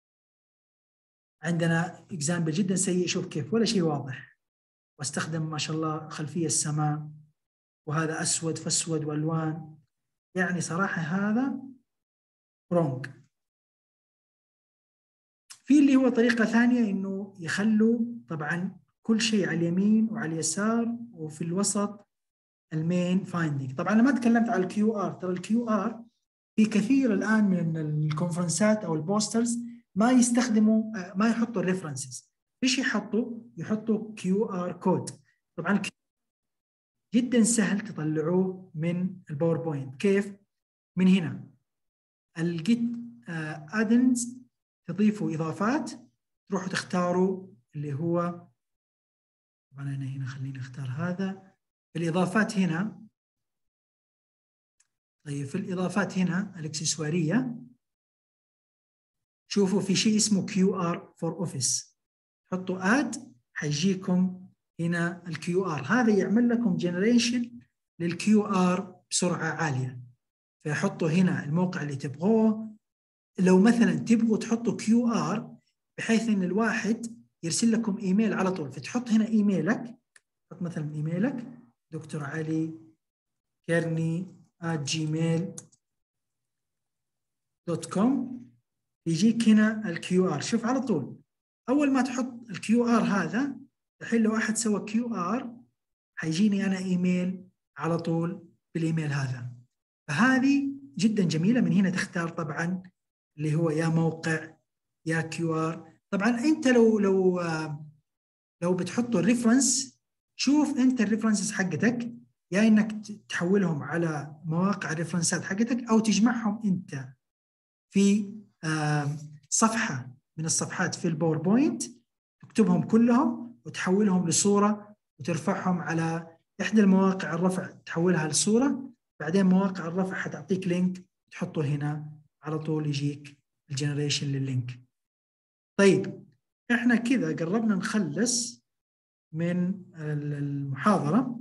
عندنا اكزامبل جدا سيء، شوف كيف ولا شيء واضح، واستخدم ما شاء الله خلفية السماء، وهذا أسود فأسود وألوان. يعني صراحة هذا رونج. في اللي هو طريقة ثانية، إنه يخلوا طبعا كل شيء على اليمين وعلى اليسار، وفي الوسط المين فايندينج. طبعا أنا ما تكلمت على الكيو آر. ترى الكيو آر في كثير الآن من الكونفرنسات أو البوسترز ما يستخدموا، ما يحطوا الريفرنسز. إيش يحطوا؟ يحطوا كيو آر كود. طبعا جدا سهل تطلعوه من الباوربوينت. كيف؟ من هنا الجيت ادنز، تضيفوا اضافات، تروحوا تختاروا اللي هو، طبعا انا هنا خليني اختار هذا الاضافات هنا. طيب في الاضافات هنا الاكسسواريه، شوفوا في شيء اسمه كيو ار فور اوفيس. حطوا اد، حيجيكم هنا الكيو ار. هذا يعمل لكم جنريشن للكيو ار بسرعه عاليه. فحطوا هنا الموقع اللي تبغوه. لو مثلا تبغوا تحطوا كيو ار بحيث ان الواحد يرسل لكم ايميل على طول، فتحط هنا ايميلك. حط مثلا ايميلك دكتور علي كيرني آت جيميل دوت كوم، يجيك هنا الكيو ار. شوف على طول اول ما تحط الكيو ار هذا، الحين لو احد سوى كيو ار حيجيني انا ايميل على طول بالايميل هذا. فهذه جدا جميله. من هنا تختار طبعا اللي هو يا موقع يا كيو ار. طبعا انت لو لو لو بتحطوا الريفرنس، شوف انت الريفرنسز حقتك، يا انك تحولهم على مواقع الريفرنسات حقتك، او تجمعهم انت في صفحه من الصفحات في الباوربوينت، تكتبهم كلهم وتحولهم لصوره وترفعهم على احدى المواقع الرفع، تحولها لصوره. بعدين مواقع الرفع حتعطيك لينك تحطه هنا، على طول يجيك الجنريشن لللينك. طيب احنا كذا قربنا نخلص من المحاضرة.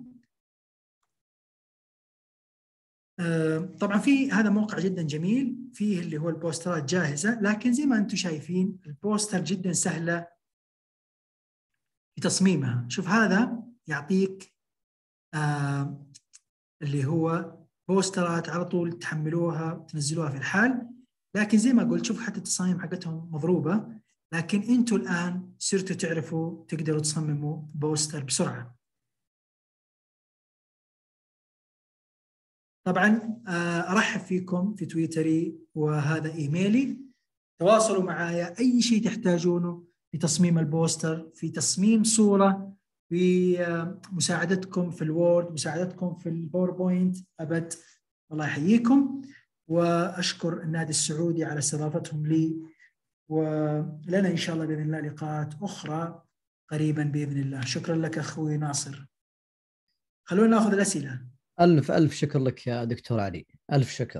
طبعا في هذا موقع جدا جميل، فيه اللي هو البوسترات جاهزة، لكن زي ما انتم شايفين البوستر جدا سهلة في تصميمها. شوف هذا يعطيك آه اللي هو بوسترات على طول تحملوها وتنزلوها في الحال. لكن زي ما قلت شوف حتى التصاميم حقتهم مضروبة، لكن انتم الآن صرتوا تعرفوا تقدروا تصمموا بوستر بسرعة. طبعا أرحب فيكم في تويتري وهذا إيميلي. تواصلوا معايا أي شيء تحتاجونه في تصميم البوستر، في تصميم صورة، في مساعدتكم في الوورد، مساعدتكم في الباوربوينت. أبد الله يحييكم، وأشكر النادي السعودي على استضافتهم لي، ولنا إن شاء الله بإذن الله لقاءات أخرى قريبا بإذن الله. شكرا لك أخوي ناصر. خلونا نأخذ الأسئلة. ألف ألف شكر لك يا دكتور علي، ألف شكر.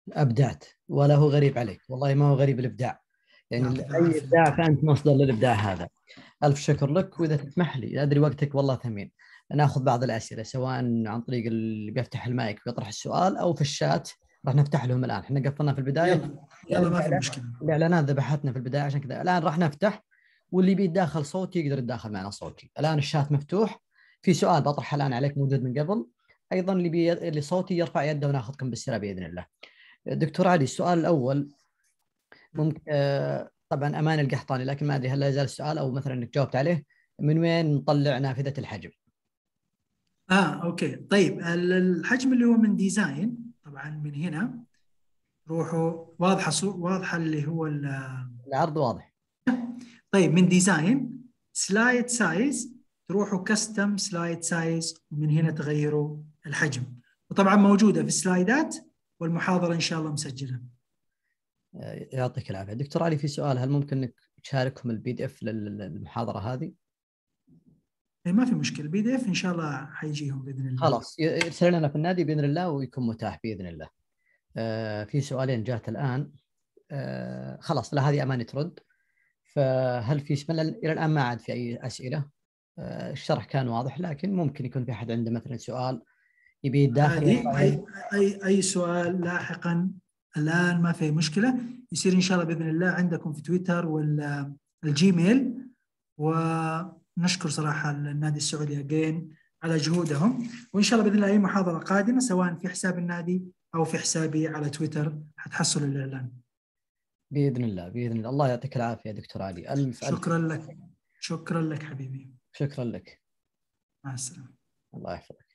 ابدعت ولا هو غريب عليك، والله ما هو غريب الابداع، يعني يعطيك اي العافيه ابداع دكتور. فانت مصدر للابداع هذا. الف شكر لك، واذا تسمح لي ادري وقتك والله ثمين، ناخذ بعض الاسئله سواء عن طريق اللي بيفتح المايك ويطرح السؤال او في الشات. راح نفتح لهم الان، احنا قفلنا في البدايه يلا يلا ما في مشكله. الاعلانات ذبحتنا في البدايه، عشان كذا الان راح نفتح، واللي بيتداخل صوتي يقدر يتداخل معنا صوتي. الان الشات مفتوح، في سؤال بطرحه الان عليك موجود من قبل، ايضا اللي بي... اللي صوتي يرفع يده وناخذكم بالسرعه باذن الله. دكتور علي، السؤال الاول ممكن آه طبعا امان القحطاني، لكن ما ادري هل لا يزال السؤال او مثلا انك جاوبت عليه، من وين نطلع نافذه الحجم؟ اه اوكي طيب، ال- الحجم اللي هو من ديزاين طبعا من هنا روحوا واضحه صو- واضحه اللي هو ال- العرض واضح. طيب من ديزاين سلايد سايز، تروحوا كاستم سلايد سايز ومن هنا تغيروا الحجم، وطبعا موجوده في السلايدات والمحاضره ان شاء الله مسجله. آه، يعطيك العافيه. دكتور علي، في سؤال، هل ممكن انك تشاركهم البي دي اف للمحاضره هذه؟ إيه ما في مشكله، بي دي اف ان شاء الله حيجيهم باذن الله. خلاص يرسل لنا في النادي باذن الله ويكون متاح باذن الله. آه في سؤالين جات الان، آه خلاص لا هذه اماني ترد. فهل في شمال الى الان ما عاد في اي اسئله؟ آه الشرح كان واضح، لكن ممكن يكون في احد عنده مثلا سؤال يبي يتداخل عادي، يرفع اي يده. اي اي سؤال لاحقا، الان ما في مشكله، يصير ان شاء الله باذن الله عندكم في تويتر والجيميل. ونشكر صراحه النادي السعودي اجين على جهودهم، وان شاء الله باذن الله اي محاضره قادمه سواء في حساب النادي او في حسابي على تويتر حتحصلوا الاعلان. باذن الله باذن الله. الله يعطيك العافيه يا دكتور علي، الف الف شكرا لك، شكرا لك حبيبي. شكرا لك. مع السلامه. الله يحفظك.